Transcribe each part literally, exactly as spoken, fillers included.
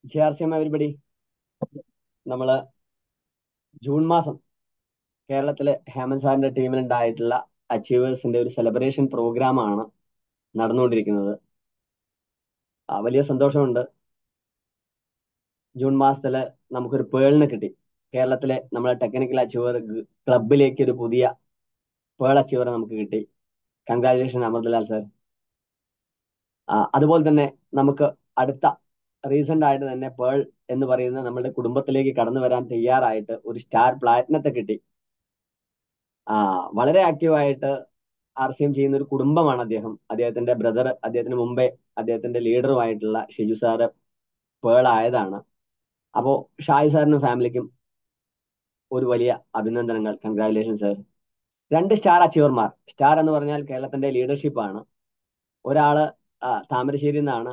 J R C M everybody, നമ്മള് June മാസം കേരളത്തിലെ ഹേമന്ത് സാറിന്റെ ടീമിലുണ്ടായിട്ടുള്ള അച്ചീവേഴ്സിന്റെ ഒരു സെലിബ്രേഷൻ പ്രോഗ്രാമാണ് നടന്നുകൊണ്ടിരിക്കുന്നത്. വലിയ സന്തോഷമുണ്ട്. ജൂൺ മാസത്തില് നമുക്കൊരു പേളിനെ കിട്ടി. കേരളത്തിലെ നമ്മളെ ടെക്നിക്കൽ അച്ചീവർ ക്ലബിലേക്ക് ഒരു പുതിയ പേൾ അച്ചീവറെ നമുക്ക് കിട്ടി. Congratulation Amritlal sir. അതുപോലെ തന്നെ നമുക്ക് അടുത്ത റീസെന്റ് ആയിട്ട് തന്നെ പേൾ എന്ന് പറയുന്ന നമ്മുടെ കുടുംബത്തിലേക്ക് കടന്നു വരാൻ തയ്യാറായിട്ട് ഒരു സ്റ്റാർ പ്ലാറ്റിനത്തെ കിട്ടി. ആ വളരെ ആക്റ്റീവായിട്ട് ആർ സി എം ചെയ്യുന്ന ഒരു കുടുംബമാണ് അദ്ദേഹം. അദ്ദേഹത്തിന്റെ ബ്രദർ, അദ്ദേഹത്തിന് മുമ്പേ അദ്ദേഹത്തിന്റെ ലീഡറുമായിട്ടുള്ള ഷിജു സാറ് പേൾ ആയതാണ്. അപ്പോ ഷായ് സാറിനും ഫാമിലിക്കും ഒരു വലിയ അഭിനന്ദനങ്ങൾ. Congratulation sir. രണ്ട് സ്റ്റാർ അച്ചീവർമാർ. സ്റ്റാർ എന്ന് പറഞ്ഞാൽ കേരളത്തിന്റെ ലീഡർഷിപ്പ് ആണ്. ഒരാള് താമരശ്ശേരി നിന്നാണ്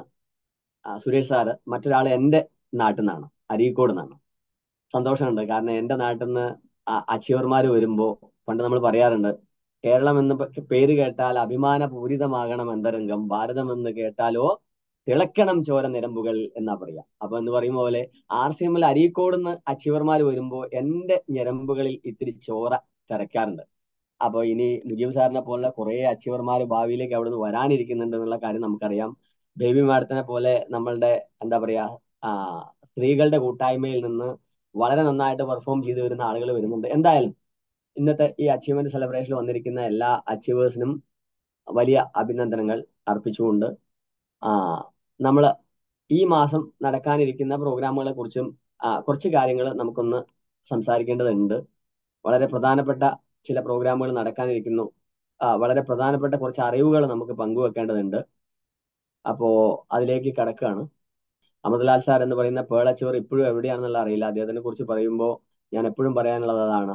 സുരേഷ് സാറ്, മറ്റൊരാൾ എൻ്റെ നാട്ടിൽ നിന്നാണ്, അരീക്കോട് നിന്നാണ്. സന്തോഷമുണ്ട്. കാരണം എൻ്റെ നാട്ടിൽ നിന്ന് അച്ചീവർമാർ വരുമ്പോൾ പണ്ട് നമ്മൾ പറയാറുണ്ട്, കേരളം എന്ന് പേര് കേട്ടാൽ അഭിമാനപൂരിതമാകണം എന്തരംഗം, ഭാരതം എന്ന് കേട്ടാലോ തിളക്കണം ചോര നിരമ്പുകൾ എന്നാ പറയാ. അപ്പൊ എന്ന് പറയുന്ന പോലെ ആർ സി എമ്മിൽ അരീക്കോട് നിന്ന് അച്ചീവർമാർ വരുമ്പോൾ എൻ്റെ ഞരമ്പുകളിൽ ഇത്തിരി ചോര തിരക്കാറുണ്ട്. അപ്പൊ ഇനി മുജീബ് സാറിനെ പോലുള്ള കുറെ അച്ചീവർമാർ ഭാവിയിലേക്ക് അവിടെ നിന്ന് വരാനിരിക്കുന്നുണ്ട് എന്നുള്ള കാര്യം നമുക്കറിയാം. ബേബി മാഡത്തിനെ പോലെ നമ്മളുടെ എന്താ പറയാ ആ സ്ത്രീകളുടെ കൂട്ടായ്മയിൽ നിന്ന് വളരെ നന്നായിട്ട് പെർഫോം ചെയ്തു വരുന്ന ആളുകൾ വരുന്നുണ്ട്. എന്തായാലും ഇന്നത്തെ ഈ അച്ചീവ്മെന്റ് സെലിബ്രേഷനിൽ വന്നിരിക്കുന്ന എല്ലാ അച്ചീവേഴ്സിനും വലിയ അഭിനന്ദനങ്ങൾ അർപ്പിച്ചുകൊണ്ട് ആ നമ്മൾ ഈ മാസം നടക്കാനിരിക്കുന്ന പ്രോഗ്രാമുകളെ കുറിച്ചും കുറച്ച് കാര്യങ്ങൾ നമുക്കൊന്ന് സംസാരിക്കേണ്ടതുണ്ട്. വളരെ പ്രധാനപ്പെട്ട ചില പ്രോഗ്രാമുകൾ നടക്കാനിരിക്കുന്നു. വളരെ പ്രധാനപ്പെട്ട കുറച്ച് അറിവുകൾ നമുക്ക് പങ്കുവെക്കേണ്ടതുണ്ട്. അപ്പോ അതിലേക്ക് കടക്കുകയാണ്. അമൃതലാൽ സാർ എന്ന് പറയുന്ന പേൾ അച്ചീവർ ഇപ്പോഴും എവിടെയാണെന്നുള്ള അറിയില്ല. അദ്ദേഹത്തിനെ കുറിച്ച് പറയുമ്പോൾ ഞാൻ എപ്പോഴും പറയാനുള്ളത് അതാണ്,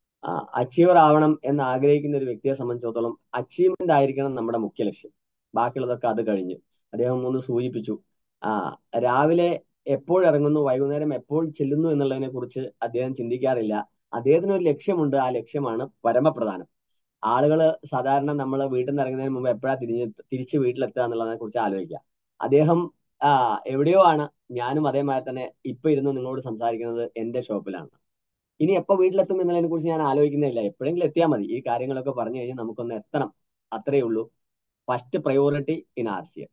അച്ചീവർ ആവണം എന്ന് ആഗ്രഹിക്കുന്ന ഒരു വ്യക്തിയെ സംബന്ധിച്ചിടത്തോളം അച്ചീവ്മെന്റ് ആയിരിക്കണം നമ്മുടെ മുഖ്യ ലക്ഷ്യം. ബാക്കിയുള്ളതൊക്കെ അത് കഴിഞ്ഞ്. അദ്ദേഹം ഒന്ന് സൂചിപ്പിച്ചു, ആ രാവിലെ എപ്പോൾ ഇറങ്ങുന്നു, വൈകുന്നേരം എപ്പോൾ ചെല്ലുന്നു എന്നുള്ളതിനെ കുറിച്ച് അദ്ദേഹം ചിന്തിക്കാറില്ല. അദ്ദേഹത്തിന് ഒരു ലക്ഷ്യമുണ്ട്. ആ ലക്ഷ്യമാണ് പരമപ്രധാനം. ആളുകൾ സാധാരണ നമ്മൾ വീട്ടിൽ നിന്ന് ഇറങ്ങുന്നതിന് മുമ്പ് എപ്പോഴാ തിരിഞ്ഞ് തിരിച്ച് വീട്ടിലെത്തുക എന്നുള്ളതിനെ കുറിച്ച് ആലോചിക്കുക. അദ്ദേഹം ആ എവിടെയോ ആണ്. ഞാനും അതേമാതിരി തന്നെ ഇപ്പൊ ഇരുന്ന് നിങ്ങളോട് സംസാരിക്കുന്നത് എന്റെ ഷോപ്പിലാണ്. ഇനി എപ്പോ വീട്ടിലെത്തും എന്നുള്ളതിനെ കുറിച്ച് ഞാൻ ആലോചിക്കുന്നില്ല. എപ്പോഴെങ്കിലും എത്തിയാൽ മതി. ഈ കാര്യങ്ങളൊക്കെ പറഞ്ഞു കഴിഞ്ഞാൽ നമുക്കൊന്ന് എത്തണം, അത്രയേ ഉള്ളൂ. First priority in R C M.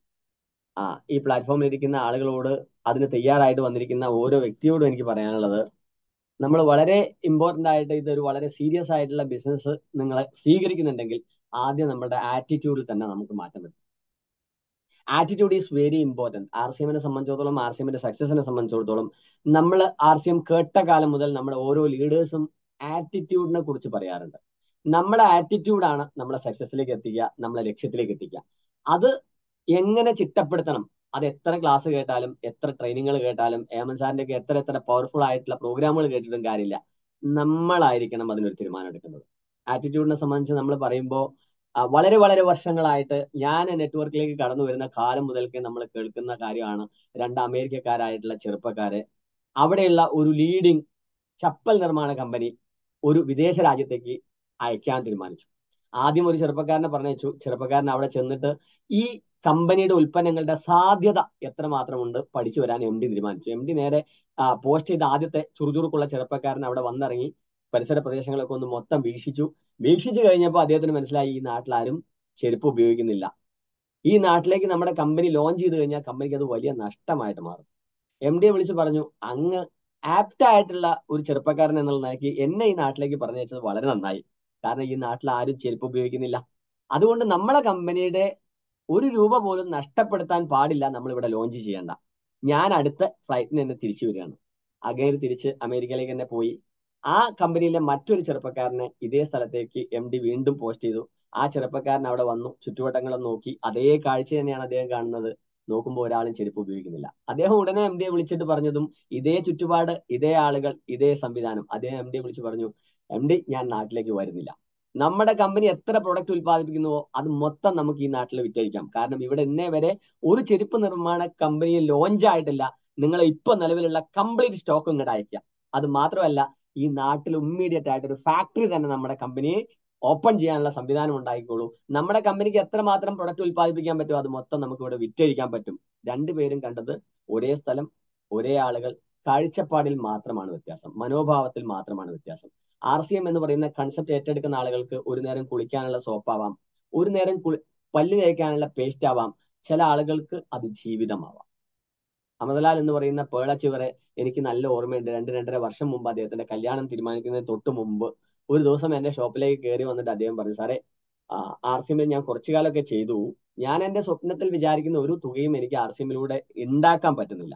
ആ ഈ പ്ലാറ്റ്ഫോമിൽ ഇരിക്കുന്ന ആളുകളോട്, അതിന് തയ്യാറായിട്ട് വന്നിരിക്കുന്ന ഓരോ വ്യക്തിയോടും എനിക്ക് പറയാനുള്ളത്, നമ്മൾ വളരെ ഇമ്പോർട്ടൻ്റ് ആയിട്ട് ഇതൊരു വളരെ സീരിയസ് ആയിട്ടുള്ള ബിസിനസ് നിങ്ങളെ സ്വീകരിക്കുന്നുണ്ടെങ്കിൽ ആദ്യം നമ്മുടെ ആറ്റിറ്റ്യൂഡിൽ തന്നെ നമുക്ക് മാറ്റം വരും. Attitude is very important. R C എമ്മിനെ സംബന്ധിച്ചിടത്തോളം, ആർ സി എമ്മിന്റെ സക്സസിനെ സംബന്ധിച്ചിടത്തോളം, നമ്മൾ ആർ സി എം കേട്ട കാലം മുതൽ നമ്മുടെ ഓരോ ലീഡേഴ്സും ആറ്റിറ്റ്യൂഡിനെ കുറിച്ച് പറയാറുണ്ട്. നമ്മുടെ ആറ്റിറ്റ്യൂഡാണ് നമ്മളെ സക്സസിലേക്ക് എത്തിക്കുക, നമ്മളെ ലക്ഷ്യത്തിലേക്ക് എത്തിക്കുക. അത് എങ്ങനെ ചിട്ടപ്പെടുത്തണം? അത് എത്ര ക്ലാസ് കേട്ടാലും, എത്ര ട്രെയിനിങ്ങുകൾ കേട്ടാലും, ഹേമന്ത് സാറിന്റെ ഒക്കെ എത്ര എത്ര പവർഫുൾ ആയിട്ടുള്ള പ്രോഗ്രാമുകൾ കേട്ടിട്ടും കാര്യമില്ല. നമ്മളായിരിക്കണം അതിനൊരു തീരുമാനം എടുക്കുന്നത്. ആറ്റിറ്റ്യൂഡിനെ സംബന്ധിച്ച് നമ്മൾ പറയുമ്പോൾ വളരെ വളരെ വർഷങ്ങളായിട്ട് ഞാൻ നെറ്റ്വർക്കിലേക്ക് കടന്നു വരുന്ന കാലം മുതൽക്കേ നമ്മൾ കേൾക്കുന്ന കാര്യമാണ്, രണ്ട് അമേരിക്കക്കാരായിട്ടുള്ള ചെറുപ്പക്കാരെ അവിടെയുള്ള ഒരു ലീഡിങ് ചപ്പൽ നിർമ്മാണ കമ്പനി ഒരു വിദേശ രാജ്യത്തേക്ക് അയക്കാൻ തീരുമാനിച്ചു. ആദ്യം ഒരു ചെറുപ്പക്കാരനെ പറഞ്ഞയച്ചു. ചെറുപ്പക്കാരൻ അവിടെ ചെന്നിട്ട് ഈ കമ്പനിയുടെ ഉൽപ്പന്നങ്ങളുടെ സാധ്യത എത്രമാത്രമുണ്ട് പഠിച്ചു വരാൻ എം ഡി തീരുമാനിച്ചു. എം ഡി നേരെ പോസ്റ്റ് ചെയ്ത ആദ്യത്തെ ചുറുചുറുക്കുള്ള ചെറുപ്പക്കാരൻ അവിടെ വന്നിറങ്ങി പരിസര പ്രദേശങ്ങളൊക്കെ ഒന്ന് മൊത്തം വീക്ഷിച്ചു. വീക്ഷിച്ചു കഴിഞ്ഞപ്പോൾ അദ്ദേഹത്തിന് മനസ്സിലായി, ഈ നാട്ടിലാരും ചെരുപ്പ് ഉപയോഗിക്കുന്നില്ല. ഈ നാട്ടിലേക്ക് നമ്മുടെ കമ്പനി ലോഞ്ച് ചെയ്ത് കഴിഞ്ഞാൽ കമ്പനിക്ക് അത് വലിയ നഷ്ടമായിട്ട് മാറും. എം ഡിയെ വിളിച്ച് പറഞ്ഞു, അങ്ങ് ആപ്റ്റ് ആയിട്ടുള്ള ഒരു ചെറുപ്പക്കാരൻ എന്നുള്ള നിലയ്ക്ക് എന്നെ ഈ നാട്ടിലേക്ക് പറഞ്ഞയച്ചത് വളരെ നന്നായി. കാരണം ഈ നാട്ടിൽ ആരും ചെരുപ്പ് ഉപയോഗിക്കുന്നില്ല. അതുകൊണ്ട് നമ്മളെ കമ്പനിയുടെ ഒരു രൂപ പോലും നഷ്ടപ്പെടുത്താൻ പാടില്ല, നമ്മളിവിടെ ലോഞ്ച് ചെയ്യേണ്ട. ഞാൻ അടുത്ത ഫ്ലൈറ്റിന് തന്നെ തിരിച്ചു വരികയാണ്. അങ്ങനെ തിരിച്ച് അമേരിക്കയിലേക്ക് തന്നെ പോയി. ആ കമ്പനിയിലെ മറ്റൊരു ചെറുപ്പക്കാരനെ ഇതേ സ്ഥലത്തേക്ക് എം ഡി വീണ്ടും പോസ്റ്റ് ചെയ്തു. ആ ചെറുപ്പക്കാരൻ അവിടെ വന്നു, ചുറ്റുവട്ടങ്ങളും നോക്കി. അതേ കാഴ്ച തന്നെയാണ് അദ്ദേഹം കാണുന്നത്. നോക്കുമ്പോൾ ഒരാളും ചെരുപ്പ് ഉപയോഗിക്കുന്നില്ല. അദ്ദേഹം ഉടനെ എം ഡിയെ വിളിച്ചിട്ട് പറഞ്ഞതും ഇതേ ചുറ്റുപാട്, ഇതേ ആളുകൾ, ഇതേ സംവിധാനം. അദ്ദേഹം എം ഡിയെ വിളിച്ച് പറഞ്ഞു, എം ഡി ഞാൻ നാട്ടിലേക്ക് വരുന്നില്ല. നമ്മുടെ കമ്പനി എത്ര പ്രൊഡക്റ്റ് ഉത്പാദിപ്പിക്കുന്നുവോ അത് മൊത്തം നമുക്ക് ഈ നാട്ടിൽ വിറ്റഴിക്കാം. കാരണം ഇവിടെ ഇന്നേ വരെ ഒരു ചെരുപ്പ് നിർമ്മാണ കമ്പനി ലോഞ്ച് ആയിട്ടില്ല. നിങ്ങൾ ഇപ്പൊ നിലവിലുള്ള കംപ്ലീറ്റ് സ്റ്റോക്ക് ഇങ്ങോട്ട് അയക്കാം. അത് മാത്രമല്ല, ഈ നാട്ടിൽ ഇമ്മീഡിയറ്റ് ആയിട്ട് ഒരു ഫാക്ടറി തന്നെ നമ്മുടെ കമ്പനിയെ ഓപ്പൺ ചെയ്യാനുള്ള സംവിധാനം ഉണ്ടായിക്കോളൂ. നമ്മുടെ കമ്പനിക്ക് എത്രമാത്രം പ്രൊഡക്റ്റ് ഉത്പാദിപ്പിക്കാൻ പറ്റുമോ അത് മൊത്തം നമുക്ക് ഇവിടെ വിറ്റഴിക്കാൻ പറ്റും. രണ്ടുപേരും കണ്ടത് ഒരേ സ്ഥലം, ഒരേ ആളുകൾ, കാഴ്ചപ്പാടിൽ മാത്രമാണ് വ്യത്യാസം, മനോഭാവത്തിൽ മാത്രമാണ് വ്യത്യാസം. ആർ സി എം എന്ന് പറയുന്ന കൺസെപ്റ്റ് ഏറ്റെടുക്കുന്ന ആളുകൾക്ക് ഒരു നേരം കുളിക്കാനുള്ള സോപ്പാവാം, ഒരു നേരം കുളി പല്ല് തേക്കാനുള്ള പേസ്റ്റ് ആവാം, ചില ആളുകൾക്ക് അത് ജീവിതമാവാം. അമൃതലാൽ എന്ന് പറയുന്ന പേൾ അച്ചീവറെ എനിക്ക് നല്ല ഓർമ്മയുണ്ട്. രണ്ട് രണ്ടര വർഷം മുമ്പ് അദ്ദേഹത്തിന്റെ കല്യാണം തീരുമാനിക്കുന്നതിന് തൊട്ട് മുമ്പ് ഒരു ദിവസം എന്റെ ഷോപ്പിലേക്ക് കയറി വന്നിട്ട് അദ്ദേഹം പറഞ്ഞു, സാറേ ആർ സി എമ്മിൽ ഞാൻ കുറച്ചു കാലമൊക്കെ ചെയ്തു, ഞാൻ എന്റെ സ്വപ്നത്തിൽ വിചാരിക്കുന്ന ഒരു തുകയും എനിക്ക് ആർ സി എമ്മിലൂടെ ഉണ്ടാക്കാൻ പറ്റുന്നില്ല.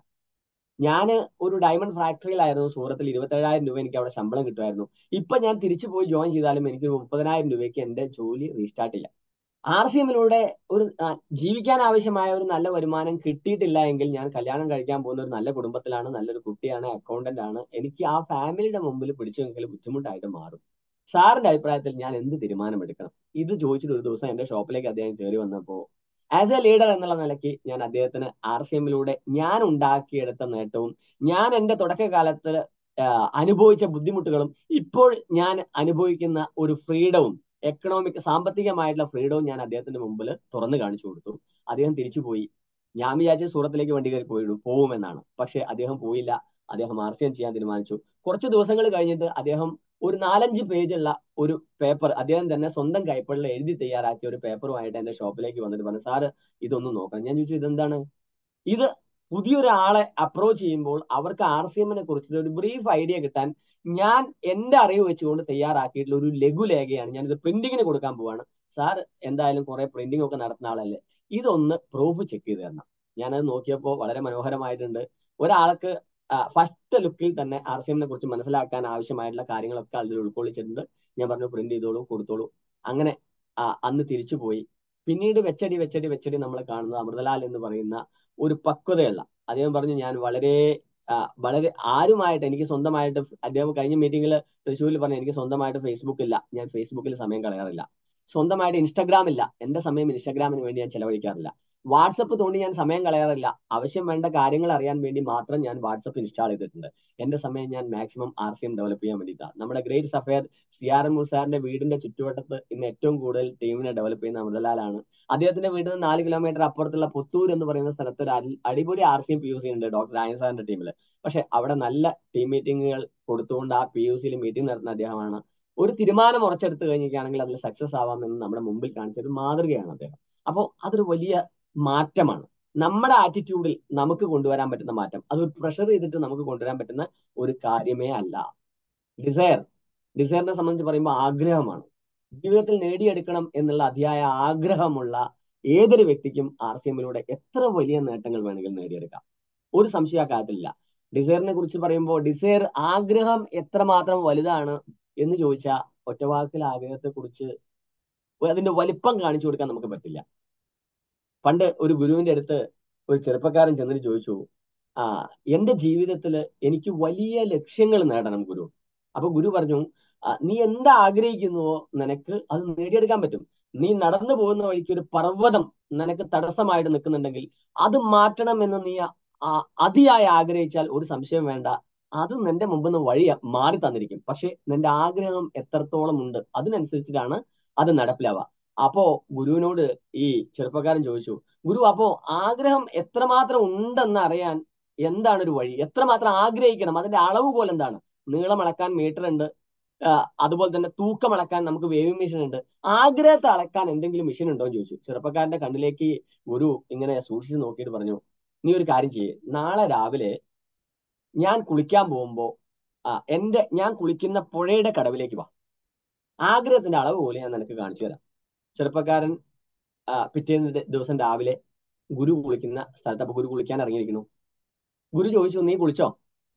ഞാൻ ഒരു ഡയമണ്ട് ഫാക്ടറിയിലായിരുന്നു സൂറത്തിൽ, ഇരുപത്തേഴായിരം രൂപ എനിക്ക് അവിടെ ശമ്പളം കിട്ടുമായിരുന്നു. ഇപ്പൊ ഞാൻ തിരിച്ചു പോയി ജോയിൻ ചെയ്താലും എനിക്ക് മുപ്പതിനായിരം രൂപയ്ക്ക് എന്റെ ജോലി റീസ്റ്റാർട്ട് ചെയ്യാം. ആർ സി എമ്മിലൂടെ ഒരു ജീവിക്കാൻ ആവശ്യമായ ഒരു നല്ല വരുമാനം കിട്ടിയിട്ടില്ല എങ്കിൽ ഞാൻ കല്യാണം കഴിക്കാൻ പോകുന്ന ഒരു നല്ല കുടുംബത്തിലാണ്, നല്ലൊരു കുട്ടിയാണ്, അക്കൗണ്ടന്റ് ആണ്, എനിക്ക് ആ ഫാമിലിയുടെ മുമ്പിൽ പിടിച്ചു നിൽക്കൽ ബുദ്ധിമുട്ടായിട്ട് മാറും. സാറിന്റെ അഭിപ്രായത്തിൽ ഞാൻ എന്ത് തീരുമാനമെടുക്കണം? ഇത് ചോദിച്ചിട്ട് ഒരു ദിവസം എന്റെ ഷോപ്പിലേക്ക് അദ്ദേഹം കയറി വന്നപ്പോൾ ആസ് എ ലീഡർ എന്നുള്ള നിലയ്ക്ക് ഞാൻ അദ്ദേഹത്തിന് ആർ സി എമ്മിലൂടെ ഞാൻ ഉണ്ടാക്കിയെടുത്ത നേട്ടവും ഞാൻ എന്റെ തുടക്കകാലത്ത് അനുഭവിച്ച ബുദ്ധിമുട്ടുകളും ഇപ്പോൾ ഞാൻ അനുഭവിക്കുന്ന ഒരു ഫ്രീഡവും, എക്കണോമിക് സാമ്പത്തികമായിട്ടുള്ള ഫ്രീഡവും ഞാൻ അദ്ദേഹത്തിന്റെ മുമ്പിൽ തുറന്നു കാണിച്ചു കൊടുത്തു. അദ്ദേഹം തിരിച്ചുപോയി. ഞാൻ വിചാരിച്ച സൂറത്തിലേക്ക് വണ്ടി കയറി പോയി പോകുമെന്നാണ്. പക്ഷെ അദ്ദേഹം പോയില്ല. അദ്ദേഹം ആർ സി എം ചെയ്യാൻ തീരുമാനിച്ചു. കുറച്ച് ദിവസങ്ങൾ കഴിഞ്ഞിട്ട് അദ്ദേഹം ഒരു നാലഞ്ച് പേജുള്ള ഒരു പേപ്പർ അദ്ദേഹം തന്നെ സ്വന്തം കൈപ്പള്ളിൽ എഴുതി തയ്യാറാക്കിയ ഒരു പേപ്പറുമായിട്ട് എന്റെ ഷോപ്പിലേക്ക് വന്നിട്ട് പറഞ്ഞു, സാറ് ഇതൊന്നും നോക്കണം. ഞാൻ ചോദിച്ചു, ഇതെന്താണ്? ഇത് പുതിയൊരാളെ അപ്രോച്ച് ചെയ്യുമ്പോൾ അവർക്ക് ആർ സി എമ്മിനെ കുറിച്ചിട്ട് ഒരു ബ്രീഫ് ഐഡിയ കിട്ടാൻ ഞാൻ എന്റെ അറിവ് വെച്ചുകൊണ്ട് തയ്യാറാക്കിയിട്ടുള്ള ഒരു ലഘുലേഖയാണ്. ഞാനിത് പ്രിന്റിങ്ങിന് കൊടുക്കാൻ പോവാണ്. സാർ എന്തായാലും കുറെ പ്രിന്റിംഗ് ഒക്കെ നടത്തുന്ന ആളല്ലേ, ഇതൊന്ന് പ്രൂഫ് ചെക്ക് ചെയ്ത് തരണം. ഞാനത് നോക്കിയപ്പോൾ വളരെ മനോഹരമായിട്ടുണ്ട്. ഒരാൾക്ക് ഫസ്റ്റ് ലുക്കിൽ തന്നെ ആർ സി എമ്മിനെ കുറിച്ച് മനസ്സിലാക്കാൻ ആവശ്യമായിട്ടുള്ള കാര്യങ്ങളൊക്കെ അതിൽ ഉൾക്കൊള്ളിച്ചിട്ടുണ്ട്. ഞാൻ പറഞ്ഞു, പ്രിന്റ് ചെയ്തോളൂ, കൊടുത്തോളൂ. അങ്ങനെ അന്ന് തിരിച്ചുപോയി. പിന്നീട് വെച്ചടി വെച്ചടി വെച്ചടി നമ്മൾ കാണുന്നത് അമൃതലാൽ എന്ന് പറയുന്ന ഒരു പക്വതയുള്ള അദ്ദേഹം പറഞ്ഞു, ഞാൻ വളരെ വളരെ ആരുമായിട്ട് എനിക്ക് സ്വന്തമായിട്ട്, അദ്ദേഹം കഴിഞ്ഞ മീറ്റിംഗിൽ തൃശ്ശൂരിൽ പറഞ്ഞു, എനിക്ക് സ്വന്തമായിട്ട് ഫേസ്ബുക്ക് ഇല്ല, ഞാൻ ഫേസ്ബുക്കിൽ സമയം കളയാറില്ല. സ്വന്തമായിട്ട് ഇൻസ്റ്റാഗ്രാം ഇല്ല, എന്റെ സമയം ഇൻസ്റ്റാഗ്രാമിന് വേണ്ടി ഞാൻ ചെലവഴിക്കാറില്ല. വാട്സപ്പ് തോണ്ടി ഞാൻ സമയം കളയാറില്ല. ആവശ്യം വേണ്ട കാര്യങ്ങൾ അറിയാൻ വേണ്ടി മാത്രം ഞാൻ വാട്സപ്പ് ഇൻസ്റ്റാൾ ചെയ്തിട്ടുണ്ട്. എന്റെ സമയം ഞാൻ maximum R C M develop ചെയ്യാൻ വേണ്ടിയിട്ടാണ്. നമ്മുടെ great sapphire C R M സാറിന്റെ വീടിന്റെ ചുറ്റുവട്ടത്ത് ഇന്ന് ഏറ്റവും കൂടുതൽ ടീമിനെ ഡെവലപ്പ് ചെയ്യുന്ന അമൃതലാലാണ്. അദ്ദേഹത്തിന്റെ വീട്ടിൽ നിന്ന് നാല് കിലോമീറ്റർ അപ്പുറത്തുള്ള പുത്തൂർ എന്ന് പറയുന്ന സ്ഥലത്ത് ഒരു അടിപൊളി R C M P U C ഉണ്ട് ഡോക്ടർ ആയൻ സാറിന്റെ ടീമിൽ. പക്ഷെ അവിടെ നല്ല ടീം മീറ്റിങ്ങുകൾ കൊടുത്തുകൊണ്ട് ആ പി യു സിയിൽ മീറ്റിംഗ് നടത്തുന്ന അദ്ദേഹമാണ്. ഒരു തീരുമാനം ഉറച്ചെടുത്ത് കഴിഞ്ഞിരിക്കുകയാണെങ്കിൽ അതിൽ സക്സസ് ആവാമെന്ന് നമ്മുടെ മുമ്പിൽ കാണിച്ച ഒരു മാതൃകയാണ് അദ്ദേഹം. അപ്പോൾ അതൊരു വലിയ മാറ്റമാണ്. നമ്മുടെ ആറ്റിറ്റ്യൂഡിൽ നമുക്ക് കൊണ്ടുവരാൻ പറ്റുന്ന മാറ്റം, അതൊരു പ്രഷർ ചെയ്തിട്ട് നമുക്ക് കൊണ്ടുവരാൻ പറ്റുന്ന ഒരു കാര്യമേ അല്ല. ഡിസയർ ഡിസയറിനെ സംബന്ധിച്ച് പറയുമ്പോൾ ആഗ്രഹമാണ്. ജീവിതത്തിൽ നേടിയെടുക്കണം എന്നുള്ള അതിയായ ആഗ്രഹമുള്ള ഏതൊരു വ്യക്തിക്കും ആർ സി എമ്മിലൂടെ എത്ര വലിയ നേട്ടങ്ങൾ വേണമെങ്കിലും നേടിയെടുക്കാം. ഒരു സംശയ കാര്യത്തിലില്ല. ഡിസയറിനെ കുറിച്ച് പറയുമ്പോൾ ഡിസയർ ആഗ്രഹം എത്രമാത്രം വലുതാണ് എന്ന് ചോദിച്ചാൽ ഒറ്റവാക്കിൽ ആഗ്രഹത്തെ കുറിച്ച് അതിന്റെ വലിപ്പം കാണിച്ചു കൊടുക്കാൻ നമുക്ക് പറ്റില്ല. പണ്ട് ഒരു ഗുരുവിന്റെ അടുത്ത് ഒരു ചെറുപ്പക്കാരൻ ചെന്നിട്ട് ചോദിച്ചു, ആ എന്റെ ജീവിതത്തിൽ എനിക്ക് വലിയ ലക്ഷ്യങ്ങൾ നേടണം ഗുരു. അപ്പൊ ഗുരു പറഞ്ഞു, നീ എന്താ ആഗ്രഹിക്കുന്നുവോ നിനക്ക് അത് നേടിയെടുക്കാൻ പറ്റും. നീ നടന്നു പോകുന്ന വഴിക്ക് ഒരു പർവ്വതം നിനക്ക് തടസ്സമായിട്ട് നിൽക്കുന്നുണ്ടെങ്കിൽ അത് മാറ്റണം എന്ന് നീ അതിയായി ആഗ്രഹിച്ചാൽ ഒരു സംശയം വേണ്ട, അത് നിന്റെ മുമ്പിൽ നിന്ന് വഴി മാറി തന്നിരിക്കും. പക്ഷെ നിന്റെ ആഗ്രഹം എത്രത്തോളം ഉണ്ട് അതിനനുസരിച്ചിട്ടാണ് അത് നടപ്പിലാവുക. അപ്പോ ഗുരുവിനോട് ഈ ചെറുപ്പക്കാരൻ ചോദിച്ചു, ഗുരു അപ്പോ ആഗ്രഹം എത്രമാത്രം ഉണ്ടെന്ന് അറിയാൻ എന്താണ് ഒരു വഴി? എത്രമാത്രം ആഗ്രഹിക്കണം, അതിന്റെ അളവ് പോലെ എന്താണ്? നീളം അളക്കാൻ മീറ്റർ ഉണ്ട്, അതുപോലെ തന്നെ തൂക്കം അളക്കാൻ നമുക്ക് വേവിംഗ് മെഷീൻ ഉണ്ട്. ആഗ്രഹത്തെ അളക്കാൻ എന്തെങ്കിലും മെഷീൻ ഉണ്ടോ എന്ന് ചോദിച്ചു. ചെറുപ്പക്കാരന്റെ കണ്ണിലേക്ക് ഗുരു ഇങ്ങനെ സൂക്ഷിച്ച് നോക്കിയിട്ട് പറഞ്ഞു, നീ ഒരു കാര്യം ചെയ്യേ, നാളെ രാവിലെ ഞാൻ കുളിക്കാൻ പോകുമ്പോ ആ എന്റെ ഞാൻ കുളിക്കുന്ന പുഴയുടെ കടവിലേക്ക് വാ, ആഗ്രഹത്തിന്റെ അളവ് പോലെ ഞാൻ നിനക്ക് കാണിച്ചു തരാം. ചെറുപ്പക്കാരൻ പിറ്റേന്ന് ദിവസം രാവിലെ ഗുരു കുളിക്കുന്ന സ്ഥലത്ത്, അപ്പൊ ഗുരു കുളിക്കാൻ ഇറങ്ങിയിരിക്കുന്നു. ഗുരു ചോദിച്ചു, നീ കുളിച്ചോ?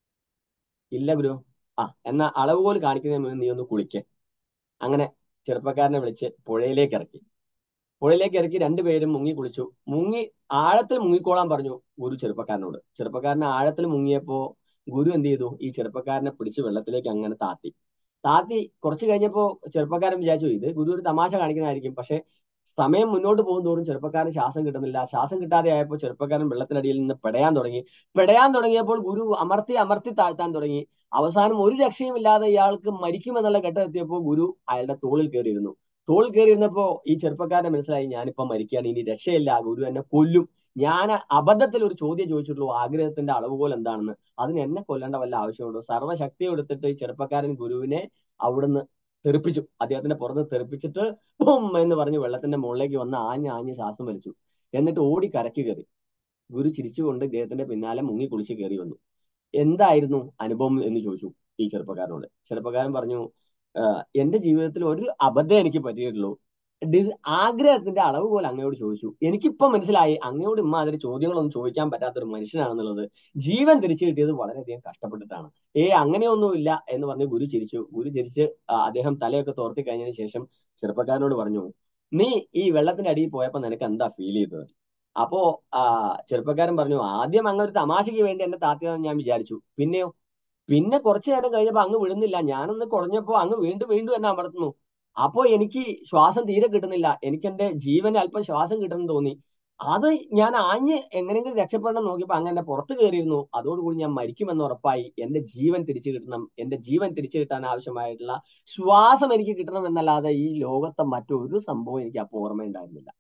ഇല്ല ഗുരു. ആ എന്നാ അളവ് പോലെ കാണിക്കുന്നതിന് മുന്നേ നീ ഒന്ന് കുളിക്കേ. അങ്ങനെ ചെറുപ്പക്കാരനെ വിളിച്ച് പുഴയിലേക്ക് ഇറക്കി. പുഴയിലേക്ക് ഇറക്കി രണ്ടുപേരും മുങ്ങി കുളിച്ചു. മുങ്ങി ആഴത്തിൽ മുങ്ങിക്കോളാൻ പറഞ്ഞു ഗുരു ചെറുപ്പക്കാരനോട്. ചെറുപ്പക്കാരനെ ആഴത്തിൽ മുങ്ങിയപ്പോ ഗുരു എന്ത് ചെയ്തു? ഈ ചെറുപ്പക്കാരനെ പിടിച്ച് വെള്ളത്തിലേക്ക് അങ്ങനെ താത്തി താത്തി കുറച്ച് കഴിഞ്ഞപ്പോ ചെറുപ്പക്കാരൻ വിചാരിച്ചു ഇത് ഗുരു ഒരു തമാശ കാണിക്കുന്നതായിരിക്കും. പക്ഷെ സമയം മുന്നോട്ട് പോകും തോറും ചെറുപ്പക്കാരൻ ശ്വാസം കിട്ടുന്നില്ല. ശ്വാസം കിട്ടാതെ ആയപ്പോൾ ചെറുപ്പക്കാരൻ വെള്ളത്തിനടിയിൽ നിന്ന് പെടയാൻ തുടങ്ങി. പെടയാൻ തുടങ്ങിയപ്പോൾ ഗുരു അമർത്തി അമർത്തി താഴ്ത്താൻ തുടങ്ങി. അവസാനം ഒരു രക്ഷയുമില്ലാതെ ഇയാൾക്ക് മരിക്കുമെന്നുള്ള ഘട്ടമെത്തിയപ്പോൾ ഗുരു അയാളുടെ തോളിൽ കയറിയിരുന്നു. തോളിൽ കയറിയിരുന്നപ്പോ ഈ ചെറുപ്പക്കാരനെ മനസ്സിലായി, ഞാനിപ്പോ മരിക്കുകയാണ്, ഇനി രക്ഷയില്ല, ഗുരു എന്നെ കൊല്ലും ഞാൻ അബദ്ധത്തിൽ ഒരു ചോദ്യം ചോദിച്ചിട്ടുള്ളൂ, ആഗ്രഹത്തിന്റെ അളവുകോൽ എന്താണെന്ന്. അതിന് എന്നെ കൊല്ലേണ്ട വല്ല ആവശ്യമുണ്ടോ? സർവ്വശക്തി എടുത്തിട്ട് ഈ ചെറുപ്പക്കാരൻ ഗുരുവിനെ അവിടുന്ന് തെറിപ്പിച്ചു. അദ്ദേഹത്തിന്റെ പുറത്ത് തെറിപ്പിച്ചിട്ട് ബും എന്ന് പറഞ്ഞ് വെള്ളത്തിന്റെ മുകളിലേക്ക് വന്ന് ആഞ്ഞ് ആഞ്ഞ് ശ്വാസം വലിച്ചു. എന്നിട്ട് ഓടി കരയ്ക്ക് കയറി. ഗുരു ചിരിച്ചുകൊണ്ട് ഇദ്ദേഹത്തിന്റെ പിന്നാലെ മുങ്ങി കുളിച്ച് കയറി വന്നു. എന്തായിരുന്നു അനുഭവം എന്ന് ചോദിച്ചു ഈ ചെറുപ്പക്കാരനോട്. ചെറുപ്പക്കാരൻ പറഞ്ഞു, എന്റെ ജീവിതത്തിൽ ഒരു അബദ്ധം എനിക്ക് പറ്റിയിട്ടുള്ളൂ. ഡിസ് ആഗ്രഹത്തിന്റെ അളവ് പോലെ അങ്ങയോട് ചോദിച്ചു. എനിക്കിപ്പോ മനസ്സിലായി അങ്ങയോട് ഇമ്മാതിരി ചോദ്യങ്ങളൊന്നും ചോദിക്കാൻ പറ്റാത്തൊരു മനുഷ്യനാണെന്നുള്ളത്. ജീവൻ തിരിച്ചു കിട്ടിയത് വളരെയധികം കഷ്ടപ്പെട്ടിട്ടാണ്. ഏ അങ്ങനെയൊന്നുമില്ല എന്ന് പറഞ്ഞ് ഗുരു ചിരിച്ചു. ഗുരു ചിരിച്ച് അദ്ദേഹം തലയൊക്കെ തോർത്തി കഴിഞ്ഞതിന് ശേഷം ചെറുപ്പക്കാരനോട് പറഞ്ഞു, നീ ഈ വെള്ളത്തിന്റെ അടിയിൽ പോയപ്പോ നിനക്ക് എന്താ ഫീൽ ചെയ്തത്? അപ്പോ ആ ചെറുപ്പക്കാരൻ പറഞ്ഞു, ആദ്യം അങ്ങ് ഒരു തമാശയ്ക്ക് വേണ്ടി എന്നെ താത്തിയതെന്ന് ഞാൻ വിചാരിച്ചു. പിന്നെയോ പിന്നെ കുറച്ചു നേരം കഴിഞ്ഞപ്പോ അങ്ങ് വിടുന്നില്ല. ഞാനൊന്ന് കുഴഞ്ഞപ്പോ അങ്ങ് വീണ്ടും വീണ്ടും എന്നെ അമർത്തുന്നു. അപ്പോ എനിക്ക് ശ്വാസം തീരെ കിട്ടുന്നില്ല. എനിക്ക് എന്റെ ജീവന് അല്പം ശ്വാസം കിട്ടുമെന്ന് തോന്നി. അത് ഞാൻ ആഞ്ഞ് എങ്ങനെയെങ്കിലും രക്ഷപ്പെടണം നോക്കിയപ്പോ അങ്ങ് എന്നെ പുറത്ത് കയറിയിരുന്നു. അതോടുകൂടി ഞാൻ മരിക്കുമെന്ന് ഉറപ്പായി. എന്റെ ജീവൻ തിരിച്ചു കിട്ടണം. എന്റെ ജീവൻ തിരിച്ചു കിട്ടാൻ ആവശ്യമായിട്ടുള്ള ശ്വാസം എനിക്ക് കിട്ടണം എന്നല്ലാതെ ഈ ലോകത്തെ മറ്റൊരു സംഭവം എനിക്ക് അപ്പോൾ ഓർമ്മയുണ്ടായിരുന്നില്ല.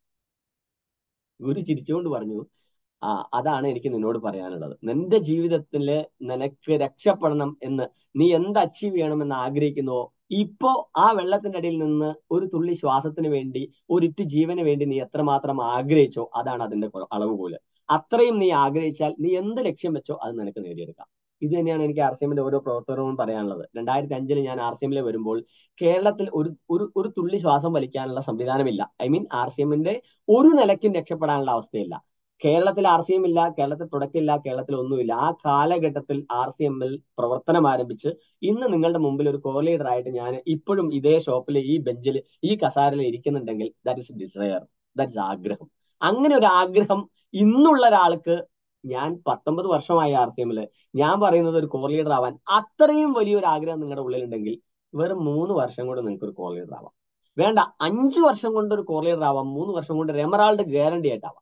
ഗുരു ചിരിച്ചുകൊണ്ട് പറഞ്ഞു, ആ അതാണ് എനിക്ക് നിന്നോട് പറയാനുള്ളത്. നിന്റെ ജീവിതത്തില് നിനക്ക് രക്ഷപ്പെടണം എന്ന് നീ എന്ത് അച്ചീവ് ചെയ്യണമെന്ന് ആഗ്രഹിക്കുന്നുവോ, ഇപ്പോ ആ വെള്ളത്തിന്റെ അടിയിൽ നിന്ന് ഒരു തുള്ളി ശ്വാസത്തിന് വേണ്ടി, ഒരിറ്റ് ജീവന് വേണ്ടി നീ എത്രമാത്രം ആഗ്രഹിച്ചോ അതാണ് അതിന്റെ അളവുകോല്. അത്രയും നീ ആഗ്രഹിച്ചാൽ നീ എന്ത് ലക്ഷ്യം വെച്ചോ അത് നിനക്ക് നേടിയെടുക്കാം. ഇത് തന്നെയാണ് എനിക്ക് ആർ സി എമ്മിന്റെ ഓരോ പ്രവർത്തനവും പറയാനുള്ളത്. രണ്ടായിരത്തി അഞ്ചിൽ ഞാൻ ആർ സി എമ്മിൽ വരുമ്പോൾ കേരളത്തിൽ ഒരു ഒരു ഒരു തുള്ളി ശ്വാസം വലിക്കാനുള്ള സംവിധാനമില്ല. ഐ മീൻ ആർ സി എമ്മിന്റെ ഒരു നിലയ്ക്കും രക്ഷപ്പെടാനുള്ള അവസ്ഥയില്ല. കേരളത്തിൽ ആർ സി എം ഇല്ല, കേരളത്തിൽ പ്രൊഡക്റ്റ് ഇല്ല, കേരളത്തിൽ ഒന്നുമില്ല. ആ കാലഘട്ടത്തിൽ ആർ സി എമ്മിൽ പ്രവർത്തനം ആരംഭിച്ച് ഇന്ന് നിങ്ങളുടെ മുമ്പിൽ ഒരു കോ ലീഡർ ആയിട്ട് ഞാൻ ഇപ്പോഴും ഇതേ ഷോപ്പിൽ ഈ ബെഞ്ചിൽ ഈ കസാരയിൽ ഇരിക്കുന്നുണ്ടെങ്കിൽ that is desire, that is ആഗ്രഹം. അങ്ങനെ ഒരു ആഗ്രഹം ഇന്നുള്ള ഒരാൾക്ക്, ഞാൻ പത്തൊമ്പത് വർഷമായി ആർ സി എമ്മില്, ഞാൻ പറയുന്നത് ഒരു കോ ലീഡർ ആവാൻ അത്രയും വലിയൊരു ആഗ്രഹം നിങ്ങളുടെ ഉള്ളിലുണ്ടെങ്കിൽ വെറും മൂന്ന് വർഷം കൊണ്ട് നിങ്ങൾക്ക് ഒരു കോ ലീഡർ ആവാം. വേണ്ട, അഞ്ചു വർഷം കൊണ്ട് ഒരു കോ ലീഡർ ആവാം, മൂന്ന് വർഷം കൊണ്ട് എമറാൾഡ് ഗ്യാരണ്ടി ആയിട്ടാവാം.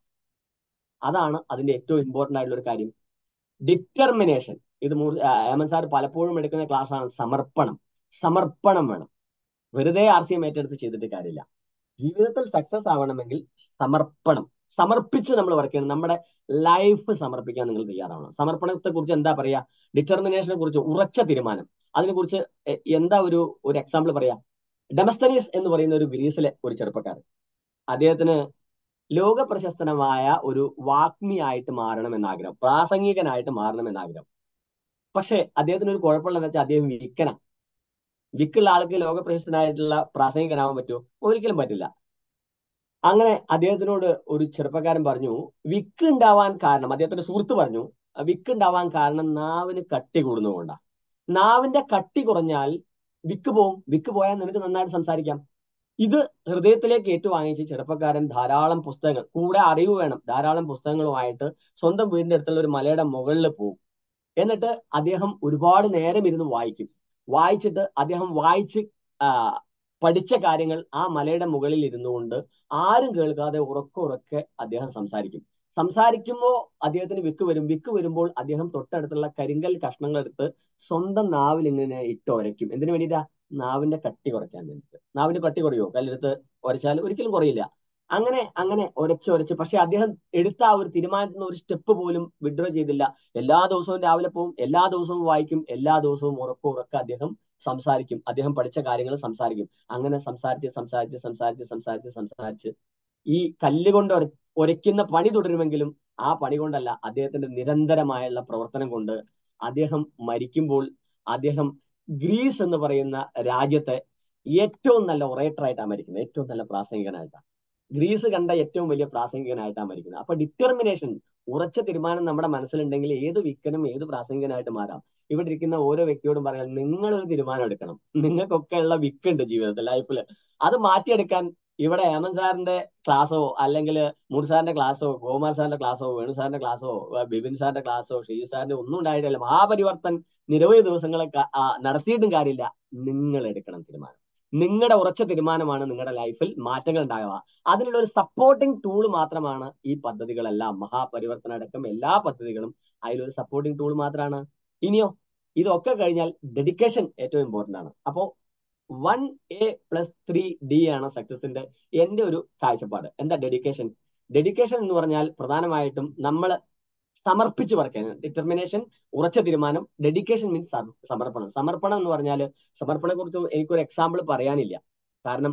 അതാണ് അതിന്റെ ഏറ്റവും ഇമ്പോർട്ടന്റ് ആയിട്ടുള്ള ഒരു കാര്യം, ഡിറ്റർമിനേഷൻ. ഇത് ഹേമന്ത് സാർ പലപ്പോഴും എടുക്കുന്ന ക്ലാസ് ആണ് സമർപ്പണം. സമർപ്പണം വേണം. വെറുതെ ആർ സി എം ഏറ്റെടുത്ത് ചെയ്തിട്ട് കാര്യമില്ല. ജീവിതത്തിൽ സക്സസ് ആവണമെങ്കിൽ സമർപ്പണം, സമർപ്പിച്ച് നമ്മൾ വർക്ക് ചെയ്യണം. നമ്മുടെ ലൈഫ് സമർപ്പിക്കാൻ നിങ്ങൾ തയ്യാറാവണം. സമർപ്പണത്തെ കുറിച്ച് എന്താ പറയാ? ഡിറ്റർമിനേഷനെ കുറിച്ച് ഉറച്ച തീരുമാനം. അതിനെക്കുറിച്ച് എന്താ ഒരു ഒരു എക്സാമ്പിൾ പറയാ? ഡെമസ്തനീസ് എന്ന് പറയുന്ന ഒരു ഗ്രീസിലെ ഒരു ചെറുപ്പക്കാരൻ, അദ്ദേഹത്തിന് ലോക പ്രശസ്തനമായ ഒരു വാഗ്മിയായിട്ട് മാറണം എന്നാഗ്രഹം, പ്രാസംഗികനായിട്ട് മാറണം എന്നാഗ്രഹം. പക്ഷെ അദ്ദേഹത്തിന് ഒരു കുഴപ്പമുള്ളതെന്ന് വെച്ചാൽ അദ്ദേഹം വിക്കന. വിക്കുള്ള ആൾക്ക് ലോക പ്രശസ്തനായിട്ടുള്ള പ്രാസംഗികനാവാൻ പറ്റുമോ? ഒരിക്കലും പറ്റില്ല. അങ്ങനെ അദ്ദേഹത്തിനോട് ഒരു ചെറുപ്പക്കാരൻ പറഞ്ഞു, വിക്ക് ഉണ്ടാവാൻ കാരണം, അദ്ദേഹത്തിന്റെ സുഹൃത്ത് പറഞ്ഞു, വിക്ക് ഉണ്ടാവാൻ കാരണം നാവിന് കട്ടി കൂടുന്നതുകൊണ്ടാണ്. നാവിന്റെ കട്ടി കുറഞ്ഞാൽ വിക്ക് പോവും. വിക്ക് പോയാൽ നിനക്ക് നന്നായിട്ട് സംസാരിക്കാം. ഇത് ഹൃദയത്തിലേക്ക് ഏറ്റുവാങ്ങിച്ച് ചെറുപ്പക്കാരൻ ധാരാളം പുസ്തകങ്ങൾ, കൂടെ അറിവ് വേണം, ധാരാളം പുസ്തകങ്ങളുമായിട്ട് സ്വന്തം വീടിന്റെ അടുത്തുള്ള ഒരു മലയുടെ മുകളിൽ പോകും. എന്നിട്ട് അദ്ദേഹം ഒരുപാട് നേരം ഇരുന്ന് വായിക്കും. വായിച്ചിട്ട് അദ്ദേഹം വായിച്ച് ആ പഠിച്ച കാര്യങ്ങൾ ആ മലയുടെ മുകളിൽ ഇരുന്നു കൊണ്ട് ആരും കേൾക്കാതെ ഉറക്കെ ഉറക്കെ അദ്ദേഹം സംസാരിക്കും. സംസാരിക്കുമ്പോൾ അദ്ദേഹത്തിന് വിക്ക് വരും. വിക്ക് വരുമ്പോൾ അദ്ദേഹം തൊട്ടടുത്തുള്ള കരിങ്കൽ കഷ്ണങ്ങൾ എടുത്ത് സ്വന്തം നാവിൽ ഇങ്ങനെ ഇട്ട് ഉരയ്ക്കും. എന്തിനു വേണ്ടിയിട്ടാ? നാവിന്റെ കട്ടി കുറയ്ക്കാൻ വേണ്ടിയിട്ട്. നാവിന്റെ കട്ടി കുറയോ? കല്ലെടുത്ത് ഉരച്ചാൽ ഒരിക്കലും കുറയില്ല. അങ്ങനെ അങ്ങനെ ഉരച്ച് ഉരച്ച്, പക്ഷെ അദ്ദേഹം എടുത്ത ആ ഒരു തീരുമാനത്തിന് ഒരു സ്റ്റെപ്പ് പോലും വിഡ്രോ ചെയ്തില്ല. എല്ലാ ദിവസവും രാവിലെ പോവും, എല്ലാ ദിവസവും വായിക്കും, എല്ലാ ദിവസവും ഉറക്കെ ഉറക്കെ അദ്ദേഹം സംസാരിക്കും. അദ്ദേഹം പഠിച്ച കാര്യങ്ങൾ സംസാരിക്കും. അങ്ങനെ സംസാരിച്ച് സംസാരിച്ച് സംസാരിച്ച് സംസാരിച്ച് സംസാരിച്ച് ഈ കല്ലുകൊണ്ട് ഉര ഉരയ്ക്കുന്ന പണി തുടരുമെങ്കിലും ആ പണി കൊണ്ടല്ല, അദ്ദേഹത്തിന്റെ നിരന്തരമായുള്ള പ്രവർത്തനം കൊണ്ട് അദ്ദേഹം മരിക്കുമ്പോൾ അദ്ദേഹം ഗ്രീസ് എന്ന് പറയുന്ന രാജ്യത്തെ ഏറ്റവും നല്ല ഒറേറ്ററായിട്ടാണ് മരിക്കുന്നത്, ഏറ്റവും നല്ല പ്രാസംഗികനായിട്ടാണ്. ഗ്രീസ് കണ്ട ഏറ്റവും വലിയ പ്രാസംഗികനായിട്ടാണ് മരിക്കുന്നത്. അപ്പൊ ഡിറ്റർമിനേഷൻ, ഉറച്ച തീരുമാനം നമ്മുടെ മനസ്സിലുണ്ടെങ്കിൽ ഏത് വിക്കനും ഏത് പ്രാസംഗികനായിട്ട് മാറാം. ഇവിടെ ഇരിക്കുന്ന ഓരോ വ്യക്തിയോടും പറയാം, നിങ്ങളൊരു തീരുമാനം എടുക്കണം. നിങ്ങൾക്കൊക്കെ ഉള്ള വിക്കുണ്ട് ജീവിതത്തിൽ, ലൈഫിൽ. അത് മാറ്റിയെടുക്കാൻ ഇവിടെ ഹേമന്ത് സാറിന്റെ ക്ലാസ്സോ അല്ലെങ്കിൽ മൂർ സാറിന്റെ ക്ലാസ്സോ ഗോകുമാർ സാറിന്റെ ക്ലാസ്സോ വേണു സാറിന്റെ ക്ലാസ്സോ ബിപിൻ സാറിന്റെ ക്ലാസ്സോ ഷീ സാറിന്റെ ഒന്നും ഉണ്ടായിട്ടില്ല. മഹാപരിവർത്തൻ നിരവധി ദിവസങ്ങളെ നടത്തിയിട്ടും കാര്യമില്ല. നിങ്ങൾ എടുക്കണം തീരുമാനം. നിങ്ങളുടെ ഉറച്ച തീരുമാനമാണ് നിങ്ങളുടെ ലൈഫിൽ മാറ്റങ്ങൾ ഉണ്ടാകുക. അതിനുള്ള ഒരു സപ്പോർട്ടിംഗ് ടൂൾ മാത്രമാണ് ഈ പദ്ധതികളെല്ലാം. മഹാപരിവർത്തനം അടക്കം എല്ലാ പദ്ധതികളും അതിലൊരു സപ്പോർട്ടിംഗ് ടൂൾ മാത്രമാണ്. ഇനിയോ ഇതൊക്കെ കഴിഞ്ഞാൽ ഡെഡിക്കേഷൻ ഏറ്റവും ഇമ്പോർട്ടന്റ് ആണ്. അപ്പോ one A plus three D ആണ് സക്സസിന്റെ എന്റെ ഒരു കാഴ്ചപ്പാട്. എന്താ ഡെഡിക്കേഷൻ? ഡെഡിക്കേഷൻ എന്ന് പറഞ്ഞാൽ പ്രധാനമായിട്ടും നമ്മൾ സമർപ്പിച്ച് വർക്കാണ്. ഡിറ്റർമിനേഷൻ, ഉറച്ച തീരുമാനം. ഡെഡിക്കേഷൻ മീൻസ് സമർപ്പണം. സമർപ്പണം എന്ന് പറഞ്ഞാൽ സമർപ്പണത്തെ കുറിച്ച് എനിക്കൊരു എക്സാമ്പിൾ പറയാനില്ല. കാരണം